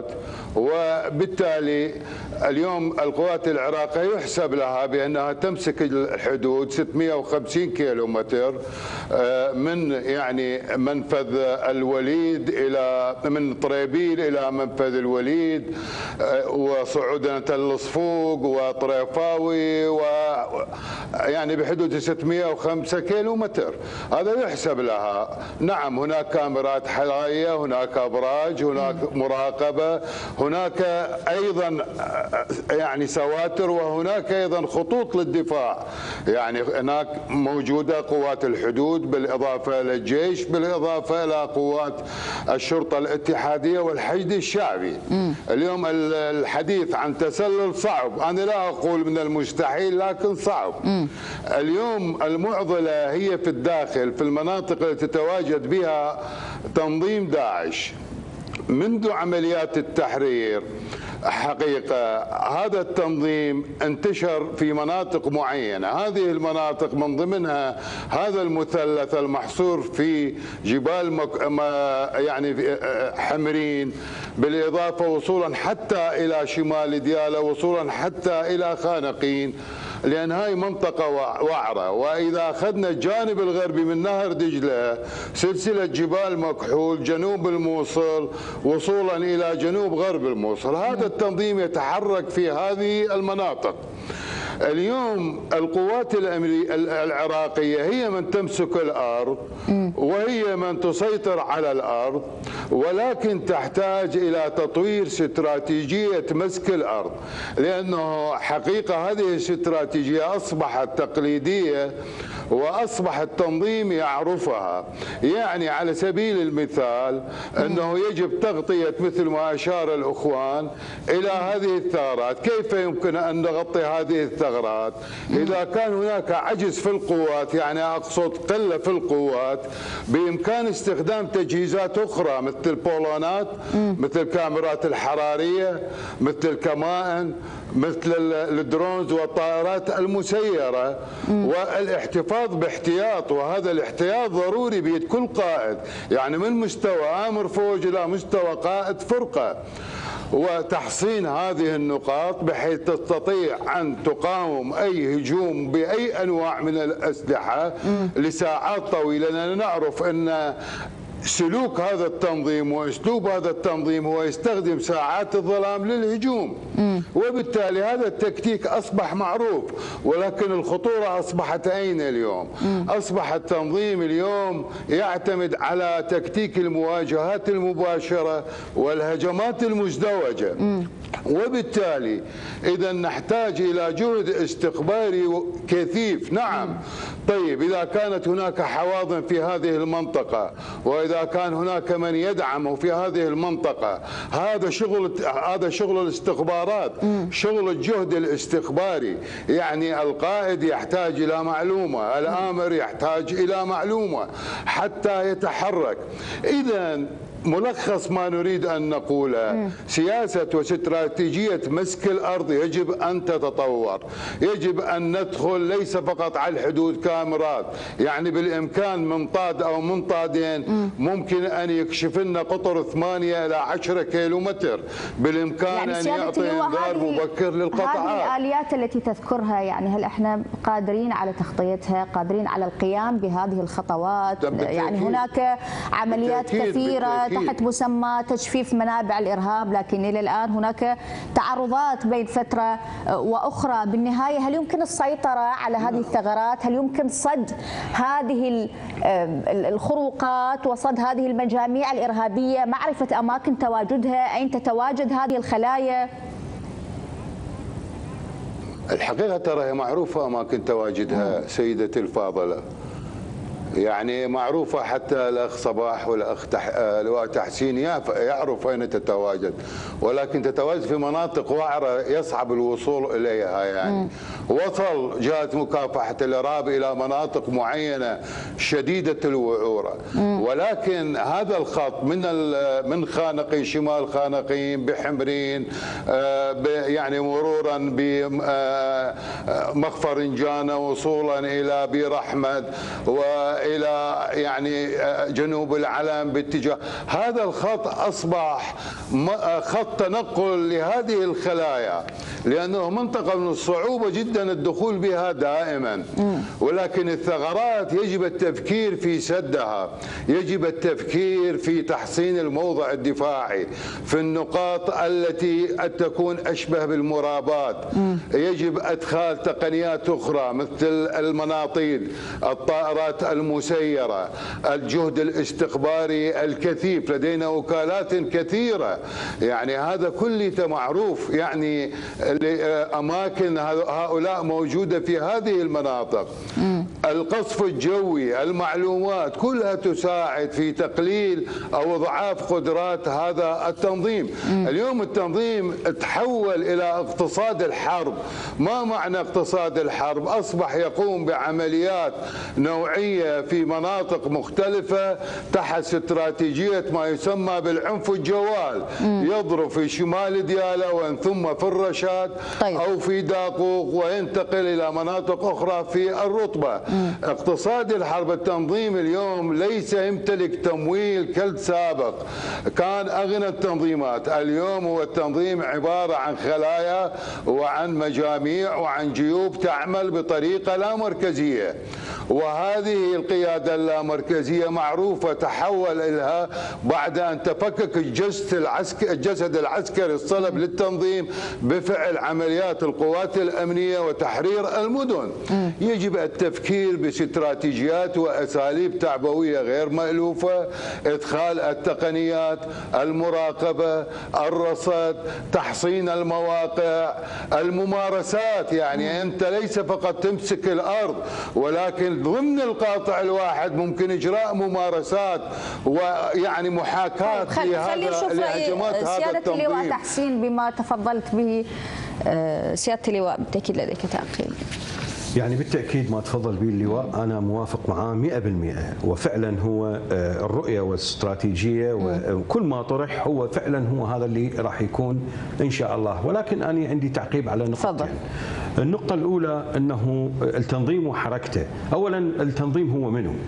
وبالتالي اليوم القوات العراقية يحسب لها بأنها تمسك الحدود 650 كيلومتر من يعني منفذ الوليد إلى من طريبيل إلى منفذ الوليد، وصعودا تل الصفوق وطريفاوي، ويعني بحدود 605 كيلومتر. هذا يحسب لها. نعم هناك كاميرات حرارية، هناك أبراج، هناك مراقبة، هناك أيضا يعني سواتر، وهناك أيضا خطوط للدفاع. يعني هناك موجودة قوات الحدود بالإضافة إلى الجيش، بالإضافة إلى قوات الشرطة الاتحادية والحشد الشعبي. اليوم الحديث عن تسلل صعب، أنا لا أقول من المستحيل لكن صعب. اليوم المعضلة هي في الداخل، في المناطق التي تتواجد بها تنظيم داعش منذ عمليات التحرير. حقيقة هذا التنظيم انتشر في مناطق معينة، هذه المناطق من ضمنها هذا المثلث المحصور في جبال يعني حمرين، بالإضافة وصولا حتى إلى شمال ديالى، وصولا حتى إلى خانقين، لأن هاي منطقة وعرة. وإذا أخذنا الجانب الغربي من نهر دجلة، سلسلة جبال مكحول، جنوب الموصل، وصولا إلى جنوب غرب الموصل، هذا التنظيم يتحرك في هذه المناطق. اليوم القوات العراقية هي من تمسك الأرض وهي من تسيطر على الأرض، ولكن تحتاج إلى تطوير استراتيجية مسك الأرض، لأنه حقيقة هذه الاستراتيجية أصبحت تقليدية وأصبح التنظيم يعرفها. يعني على سبيل المثال أنه يجب تغطية مثل ما أشار الأخوان إلى هذه الثغرات. كيف يمكن أن نغطي هذه الثغرات إذا كان هناك عجز في القوات؟ يعني أقصد قلة في القوات، بإمكان استخدام تجهيزات أخرى مثل البولونات، مثل الكاميرات الحرارية، مثل الكمائن، مثل الدرونز والطائرات المسيرة، والاحتفاظ باحتياط. وهذا الاحتياط ضروري بيد كل قائد، يعني من مستوى آمر فوج إلى مستوى قائد فرقة، وتحصين هذه النقاط بحيث تستطيع أن تقاوم أي هجوم بأي أنواع من الأسلحة لساعات طويلة. لأننا نعرف أن سلوك هذا التنظيم واسلوب هذا التنظيم هو يستخدم ساعات الظلام للهجوم، وبالتالي هذا التكتيك اصبح معروف. ولكن الخطوره اصبحت اين اليوم؟ اصبح التنظيم اليوم يعتمد على تكتيك المواجهات المباشره والهجمات المزدوجه، وبالتالي اذا نحتاج الى جهد استخباري كثيف. نعم، طيب إذا كانت هناك حواضن في هذه المنطقة وإذا كان هناك من يدعمه في هذه المنطقة، هذا شغل الاستخبارات، شغل الجهد الاستخباري. يعني القائد يحتاج إلى معلومة، الآمر يحتاج إلى معلومة حتى يتحرك. إذا ملخص ما نريد أن نقوله، سياسة واستراتيجية مسك الأرض يجب أن تتطور، يجب أن ندخل ليس فقط على الحدود كاميرات، يعني بالإمكان منطاد أو منطادين ممكن أن يكشف لنا قطر 8 إلى 10 كيلومتر، بالإمكان يعني أن يعطي إنذار مبكر للقطاعات. هذه الآليات التي تذكرها، يعني هل احنا قادرين على تغطيتها، قادرين على القيام بهذه الخطوات؟ يعني هناك عمليات كثيرة تحت مسمى تجفيف منابع الإرهاب، لكن إلى الآن هناك تعرضات بين فترة وأخرى. بالنهاية هل يمكن السيطرة على هذه الثغرات؟ هل يمكن صد هذه الخروقات وصد هذه المجاميع الإرهابية؟ معرفة أماكن تواجدها، أين تتواجد هذه الخلايا؟ الحقيقة ترى هي معروفة أماكن تواجدها سيدتي الفاضلة، يعني معروفة، حتى الأخ صباح والأخ لواء تحسين يعرف أين تتواجد، ولكن تتواجد في مناطق وعرة يصعب الوصول إليها. يعني وصل جهة مكافحة الإرهاب إلى مناطق معينة شديدة الوعورة، ولكن هذا الخط من خانقين، شمال خانقين، بحمرين، يعني مرورا بمخفر جانة، وصولا إلى بير أحمد، إلى يعني جنوب العلم باتجاه هذا الخط، أصبح خط تنقل لهذه الخلايا، لأنه منطقة من الصعوبة جدا الدخول بها دائما. ولكن الثغرات يجب التفكير في سدها، يجب التفكير في تحصين الموضع الدفاعي في النقاط التي قد تكون أشبه بالمرابات. يجب إدخال تقنيات أخرى مثل المناطيد، الطائرات المسيرة، الجهد الاستخباري الكثيف. لدينا وكالات كثيرة، يعني هذا كله معروف، يعني أماكن هؤلاء موجودة في هذه المناطق. القصف الجوي، المعلومات، كلها تساعد في تقليل أو إضعاف قدرات هذا التنظيم. اليوم التنظيم تحول إلى اقتصاد الحرب. ما معنى اقتصاد الحرب؟ أصبح يقوم بعمليات نوعية في مناطق مختلفة تحت استراتيجية ما يسمى بالعنف الجوال. يضرب في شمال ديالى ومن ثم في الرشاد أو في داقوق وينتقل إلى مناطق أخرى في الرطبة. اقتصاد الحرب، التنظيم اليوم ليس يمتلك تمويل كالسابق. كان أغنى التنظيمات، اليوم هو التنظيم عبارة عن خلايا وعن مجاميع وعن جيوب تعمل بطريقة لا مركزية، وهذه القيادة اللامركزية معروفة تحول إلها بعد أن تفكك الجسد العسكري الصلب للتنظيم بفعل عمليات القوات الأمنية وتحرير المدن. يجب التفكير باستراتيجيات وأساليب تعبوية غير مألوفة، إدخال التقنيات، المراقبة، الرصد، تحصين المواقع، الممارسات. يعني أنت ليس فقط تمسك الأرض، ولكن ضمن القاطع الواحد ممكن إجراء ممارسات ويعني محاكاة لهجمات هذا التنظيم. سيادة اللواء تحسين، بما تفضلت به سيادة اللواء، بالتأكيد لديك تعقيب. يعني بالتأكيد ما تفضل به اللواء أنا موافق معاه 100%، وفعلا هو الرؤية والاستراتيجية وكل ما طرح هو فعلا هو هذا اللي راح يكون إن شاء الله. ولكن أنا عندي تعقيب على نقطتين. النقطة الأولى أنه التنظيم وحركته. أولا التنظيم هو منه؟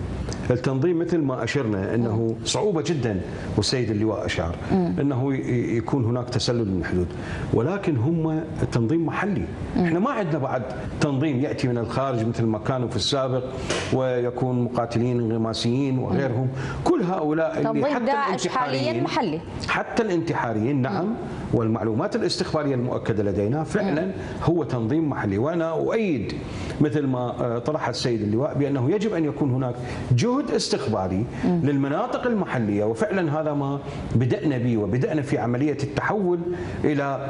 التنظيم مثل ما أشرنا أنه صعوبة جدا، والسيد اللواء أشار أنه يكون هناك تسلل من الحدود، ولكن هم تنظيم محلي. احنا ما عندنا بعد تنظيم يأتي من الخارج مثل ما كانوا في السابق ويكون مقاتلين انغماسيين وغيرهم. كل هؤلاء اللي تنظيم داعش حاليا محلي، حتى الانتحاريين نعم، والمعلومات الاستخبارية المؤكدة لدينا فعلا هو تنظيم محلي. وأنا أؤيد مثل ما طرح السيد اللواء بأنه يجب أن يكون هناك جهد استخباري للمناطق المحلية، وفعلا هذا ما بدأنا به، وبدأنا في عملية التحول إلى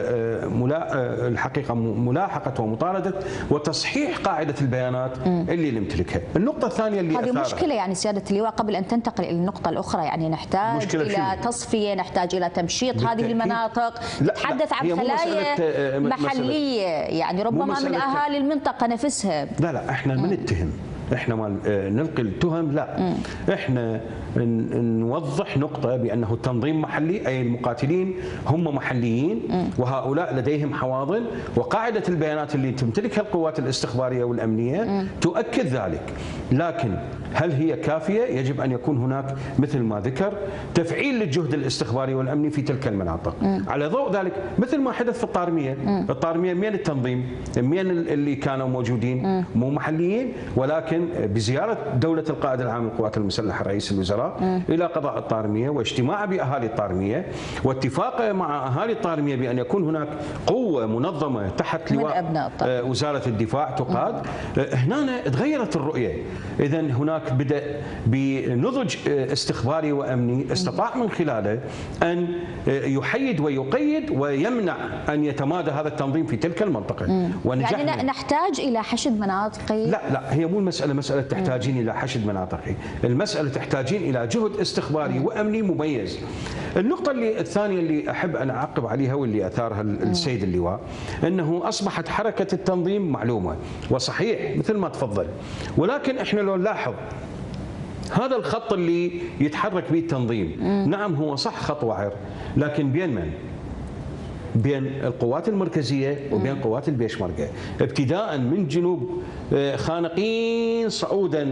الحقيقة ملاحقة ومطاردة وتصحيح قاعدة البيانات اللي نمتلكها. النقطة الثانية اللي هذه مشكلة يعني سيادة اللواء، قبل أن تنتقل إلى النقطة الأخرى، يعني نحتاج إلى تصفية، نحتاج إلى تمشيط هذه المناطق. تتحدث عن خلايا محلية يعني ربما من أهالي المنطقة نفسها. لا احنا ما نتهم، احنا ما نلقي التهم، لا احنا نوضح نقطة بأنه التنظيم محلي، أي المقاتلين هم محليين وهؤلاء لديهم حواضن، وقاعدة البيانات اللي تمتلكها القوات الاستخبارية والأمنية تؤكد ذلك. لكن هل هي كافية؟ يجب أن يكون هناك مثل ما ذكر تفعيل للجهد الاستخباري والأمني في تلك المناطق. على ضوء ذلك مثل ما حدث في الطارمية، الطارمية مين التنظيم؟ مين اللي كانوا موجودين؟ مو محليين، ولكن بزيارة دولة القائد العام للقوات المسلحة رئيس الوزراء إلى قضاء الطارمية، واجتماع بأهالي الطارمية، واتفاق مع أهالي الطارمية بأن يكون هناك قوة منظمة تحت لواء وزارة الدفاع تقاد. هنا تغيرت الرؤية. إذن هناك بدأ بنضج استخباري وأمني استطاع من خلاله أن يحيد ويقيد ويمنع أن يتمادى هذا التنظيم في تلك المنطقة. يعني نحتاج إلى حشد مناطقي؟ لا هي مو المسألة مسألة تحتاجين إلى حشد مناطقي، المسألة تحتاجين إلى جهد استخباري وأمني مميز. النقطة الثانية اللي أحب أن أعقب عليها واللي أثارها السيد اللواء، أنه أصبحت حركة التنظيم معلومة وصحيح مثل ما تفضل، ولكن إحنا لو نلاحظ هذا الخط اللي يتحرك به التنظيم، نعم هو صح خط وعر، لكن بين من؟ بين القوات المركزية وبين قوات البيشمركة، ابتداء من جنوب خانقين صعودا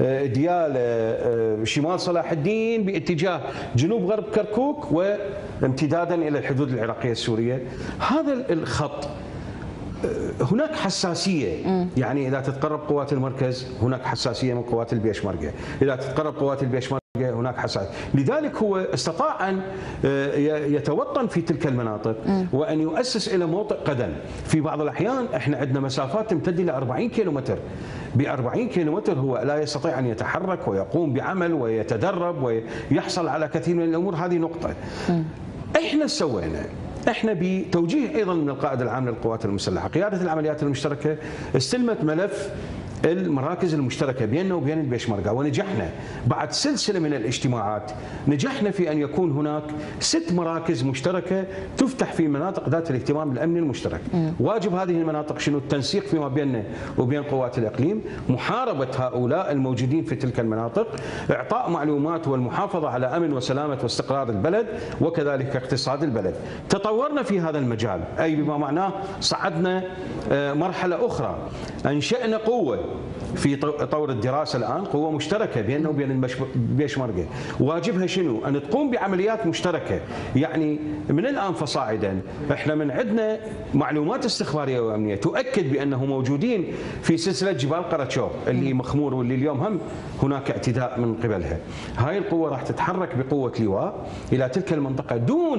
ديالى شمال صلاح الدين باتجاه جنوب غرب كركوك وامتدادا إلى الحدود العراقية السورية. هذا الخط هناك حساسية، يعني إذا تتقرب قوات المركز هناك حساسية من قوات البيشمركة، إذا تتقرب قوات البيشمركة هناك حساسية. لذلك هو استطاع أن يتوطن في تلك المناطق وأن يؤسس إلى موطئ قدم. في بعض الأحيان احنا عندنا مسافات تمتد إلى 40 كيلومتر، ب40 كيلومتر هو لا يستطيع أن يتحرك ويقوم بعمل ويتدرب ويحصل على كثير من الأمور. هذه نقطة. احنا سوينا، احنا بتوجيه ايضا من القائد العام للقوات المسلحه، قياده العمليات المشتركه استلمت ملف المراكز المشتركه بيننا وبين البيشمركه، ونجحنا بعد سلسله من الاجتماعات، نجحنا في ان يكون هناك 6 مراكز مشتركه تفتح في مناطق ذات الاهتمام الامني المشترك. واجب هذه المناطق شنو؟ التنسيق فيما بيننا وبين قوات الاقليم، محاربه هؤلاء الموجودين في تلك المناطق، اعطاء معلومات والمحافظه على امن وسلامه واستقرار البلد وكذلك اقتصاد البلد. تطورنا في هذا المجال، اي بما معناه صعدنا مرحله اخرى، انشانا قوه في طور الدراسة الآن، قوة مشتركة بيننا وبين البيشمركة. واجبها شنو؟ أن تقوم بعمليات مشتركة، يعني من الآن فصاعدا احنا من عندنا معلومات استخبارية وأمنية تؤكد بأنه موجودين في سلسلة جبال قراتشوف اللي مخمور واللي اليوم هم هناك اعتداء من قبلها. هاي القوة راح تتحرك بقوة لواء إلى تلك المنطقة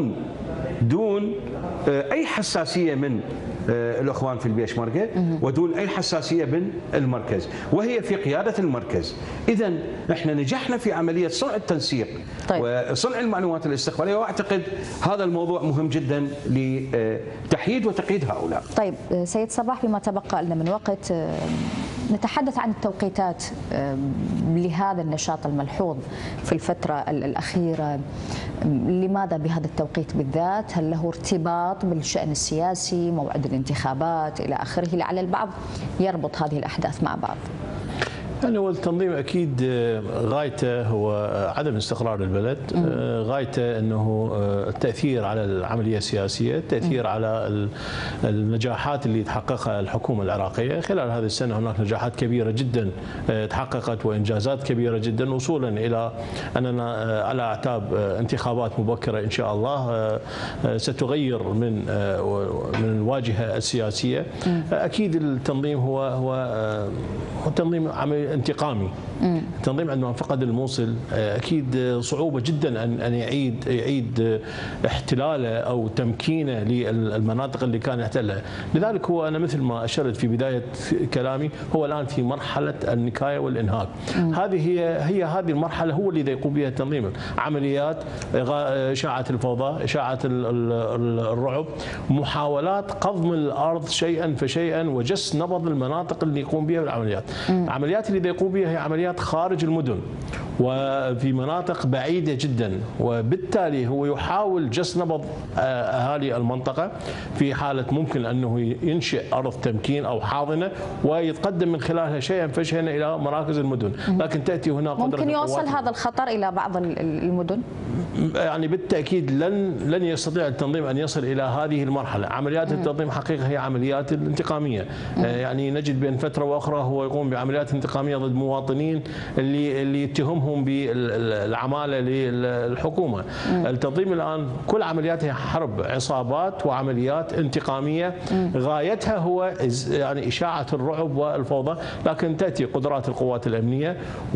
دون أي حساسية من الأخوان في البيشمركة ودون أي حساسية من المركز، وهي في قيادة المركز. إذا احنا نجحنا في عملية صنع التنسيق وصنع المعلومات الاستخبارية، وأعتقد هذا الموضوع مهم جدا لتحييد وتقييد هؤلاء. طيب سيد صباح، بما تبقى لنا من وقت نتحدث عن التوقيتات لهذا النشاط الملحوظ في الفترة الأخيرة. لماذا بهذا التوقيت بالذات؟ هل له ارتباط بالشأن السياسي، موعد الانتخابات إلى آخره؟ لعل البعض يربط هذه الأحداث مع بعض. يعني هو التنظيم اكيد غايته هو عدم استقرار البلد، غايته انه التاثير على العمليه السياسيه، التاثير على النجاحات اللي تحققها الحكومه العراقيه. خلال هذه السنه هناك نجاحات كبيره جدا تحققت وانجازات كبيره جدا، وصولا الى اننا على اعتاب انتخابات مبكره ان شاء الله ستغير من الواجهه السياسيه. اكيد التنظيم هو تنظيم انتقامي. التنظيم عندما فقد الموصل اكيد صعوبه جدا ان يعيد احتلاله او تمكينه للمناطق اللي كان يحتلها. لذلك هو انا مثل ما اشرت في بدايه كلامي، هو الان في مرحله النكايه والانهاك. هذه المرحله هو اللي يقوم بها التنظيم. عمليات اشاعه الفوضى، اشاعه الرعب، محاولات قضم الارض شيئا فشيئا وجس نبض المناطق اللي يقوم بها بالعمليات. العمليات اللي يقوم بها هي عمليات خارج المدن وفي مناطق بعيده جدا، وبالتالي هو يحاول جس نبض اهالي المنطقه في حاله ممكن انه ينشئ ارض تمكين او حاضنه ويتقدم من خلالها شيئا فشيئا الى مراكز المدن، لكن تاتي هنا قدره ممكن يوصل هذا الخطر الى بعض المدن؟ يعني بالتاكيد لن يستطيع التنظيم ان يصل الى هذه المرحله. عمليات التنظيم حقيقه هي عمليات الانتقاميه. يعني نجد بين فتره واخرى هو يقوم بعمليات انتقاميه ضد مواطنين اللي يتهمهم بالعماله للحكومه. التنظيم الان كل عملياته حرب عصابات وعمليات انتقاميه، غايتها هو يعني اشاعه الرعب والفوضى، لكن تاتي قدرات القوات الامنيه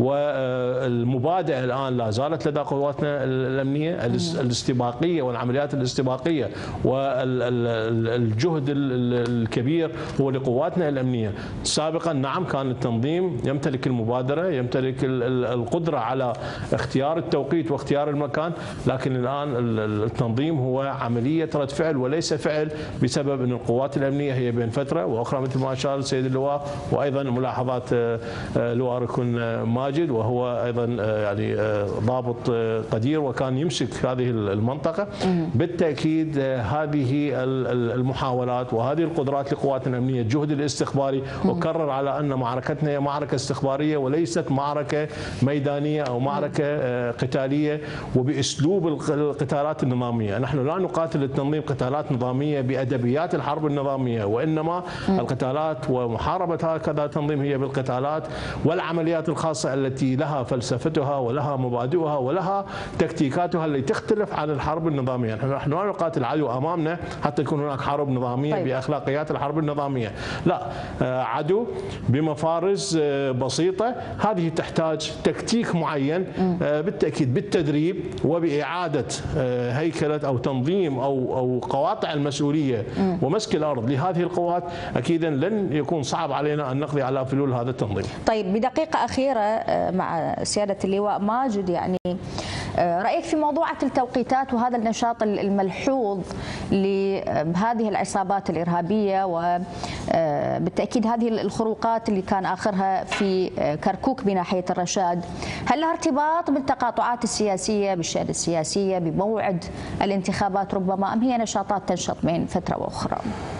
والمبادئه الان لا زالت لدى قواتنا الامنيه الاستباقيه والعمليات الاستباقيه والجهد الكبير هو لقواتنا الامنيه. سابقا نعم كان التنظيم يمتلك المبادره، يمتلك القدره على اختيار التوقيت واختيار المكان، لكن الان التنظيم هو عمليه رد فعل وليس فعل بسبب ان القوات الامنيه هي بين فتره واخرى مثل ما اشار السيد اللواء، وايضا ملاحظات اللواء ركن ماجد وهو ايضا يعني ضابط قدير وكان يمسك هذه المنطقه. بالتاكيد هذه المحاولات وهذه القدرات لقواتنا الامنيه، الجهد الاستخباري، وكرر على ان معركتنا هي معركه استخباريه وليست معركه ميدانيه او معركه قتاليه وباسلوب القتالات النظاميه. نحن لا نقاتل التنظيم قتالات نظاميه بادبيات الحرب النظاميه، وانما القتالات ومحاربه هكذا تنظيم هي بالقتالات والعمليات الخاصه التي لها فلسفتها ولها مبادئها ولها تكتيكاتها اللي تختلف عن الحرب النظاميه. نحن لا نقاتل العدو امامنا حتى يكون هناك حرب نظاميه باخلاقيات الحرب النظاميه، لا، عدو بمفارز بسيطه، هذه تحتاج تكتيك معين بالتاكيد بالتدريب وباعاده هيكله او تنظيم او قواطع المسؤوليه ومسك الارض لهذه القوات. اكيدا لن يكون صعب علينا ان نقضي على فلول هذا التنظيم. طيب بدقيقه اخيره مع سياده اللواء ماجد، يعني رايك في موضوعة التوقيتات وهذا النشاط الملحوظ لهذه العصابات الارهابيه، وبالتاكيد هذه الخروقات اللي كان اخرها في كركوك بناحيه الرشاد، هل لها ارتباط بالتقاطعات السياسيه بالشأن السياسيه بموعد الانتخابات ربما، ام هي نشاطات تنشط من فتره واخرى؟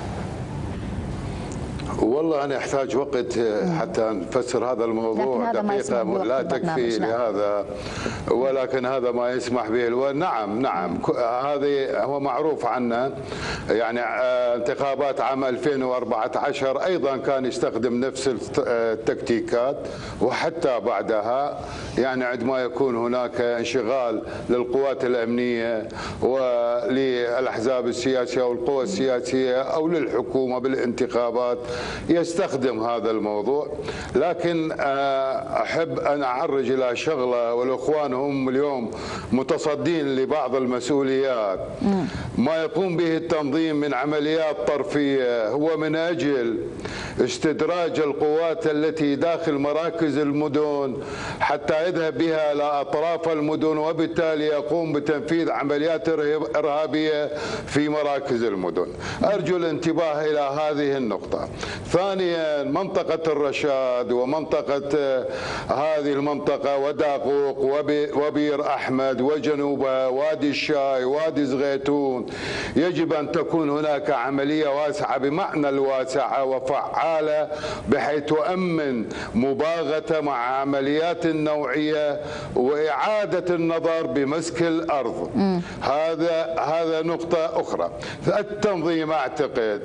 والله أنا أحتاج وقت حتى نفسر هذا الموضوع، دقيقة لا تكفي لهذا، ولكن هذا ما يسمح به. نعم هذه هو معروف عنا، يعني انتخابات عام 2014 أيضا كان يستخدم نفس التكتيكات، وحتى بعدها يعني عندما يكون هناك انشغال للقوات الأمنية وللأحزاب السياسية والقوى السياسية أو للحكومة بالانتخابات يستخدم هذا الموضوع. لكن أحب أن أعرج إلى شغلة، والإخوان هم اليوم متصدين لبعض المسؤوليات. ما يقوم به التنظيم من عمليات طرفية هو من أجل استدراج القوات التي داخل مراكز المدن حتى يذهب بها إلى أطراف المدن، وبالتالي يقوم بتنفيذ عمليات إرهابية في مراكز المدن. أرجو الانتباه إلى هذه النقطة. ثانيا منطقة الرشاد ومنطقة هذه المنطقة وداقوق وبير أحمد وجنوبها وادي الشاي وادي زغيتون، يجب أن تكون هناك عملية واسعة بمعنى الواسعة وفعالة بحيث تؤمن مباغتة مع عمليات النوعية وإعادة النظر بمسك الأرض. هذا نقطة أخرى. التنظيم أعتقد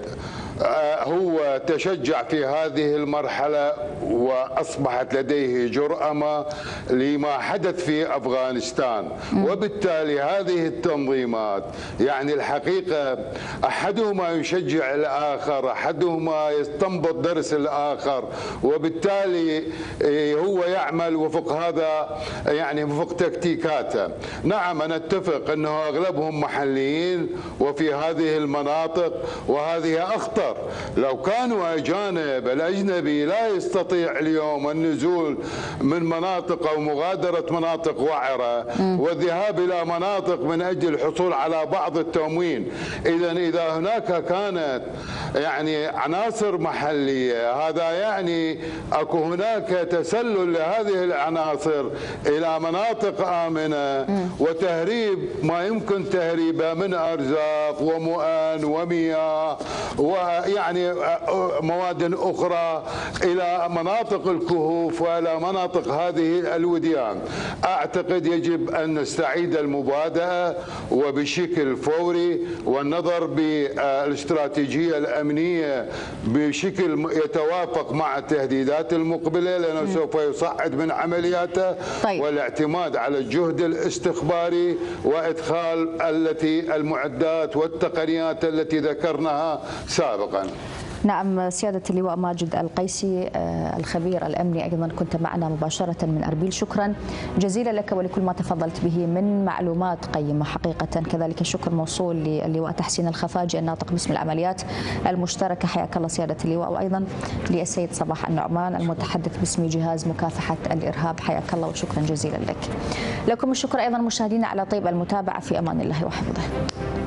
هو تشجع في هذه المرحلة وأصبحت لديه جرأة لما حدث في أفغانستان، وبالتالي هذه التنظيمات يعني الحقيقة أحدهما يشجع الآخر، أحدهما يستنبط درس الآخر، وبالتالي هو يعمل وفق هذا يعني وفق تكتيكاته. نعم أنا أتفق أنه أغلبهم محليين وفي هذه المناطق، وهذه أخطر. لو كانوا أجانب، الأجنبي لا يستطيع اليوم النزول من مناطق أو مغادرة مناطق وعرة والذهاب إلى مناطق من أجل الحصول على بعض التموين. إذا هناك كانت يعني عناصر محلية، هذا يعني أكو هناك تسلل لهذه العناصر إلى مناطق آمنة وتهريب ما يمكن تهريبه من أرزاق ومؤن ومياه ويعني مواد أخرى إلى مناطق الكهوف وإلى مناطق هذه الوديان. أعتقد يجب أن نستعيد المبادئة وبشكل فوري والنظر بالاستراتيجية الأمنية بشكل يتوافق مع التهديدات المقبلة، لأنه سوف يصعد من عملياته. طيب. والاعتماد على الجهد الاستخباري وإدخال المعدات والتقنيات التي ذكرناها سابقا. نعم سيادة اللواء ماجد القيسي الخبير الأمني، أيضا كنت معنا مباشرة من أربيل. شكرا جزيلا لك ولكل ما تفضلت به من معلومات قيمة حقيقة. كذلك الشكر موصول للواء تحسين الخفاجي الناطق باسم العمليات المشتركة، حياك الله سيادة اللواء، وأيضا للسيد صباح النعمان المتحدث باسم جهاز مكافحة الإرهاب، حياك الله وشكرا جزيلا لك. لكم الشكر أيضا مشاهدينا على طيب المتابعة، في أمان الله وحفظه.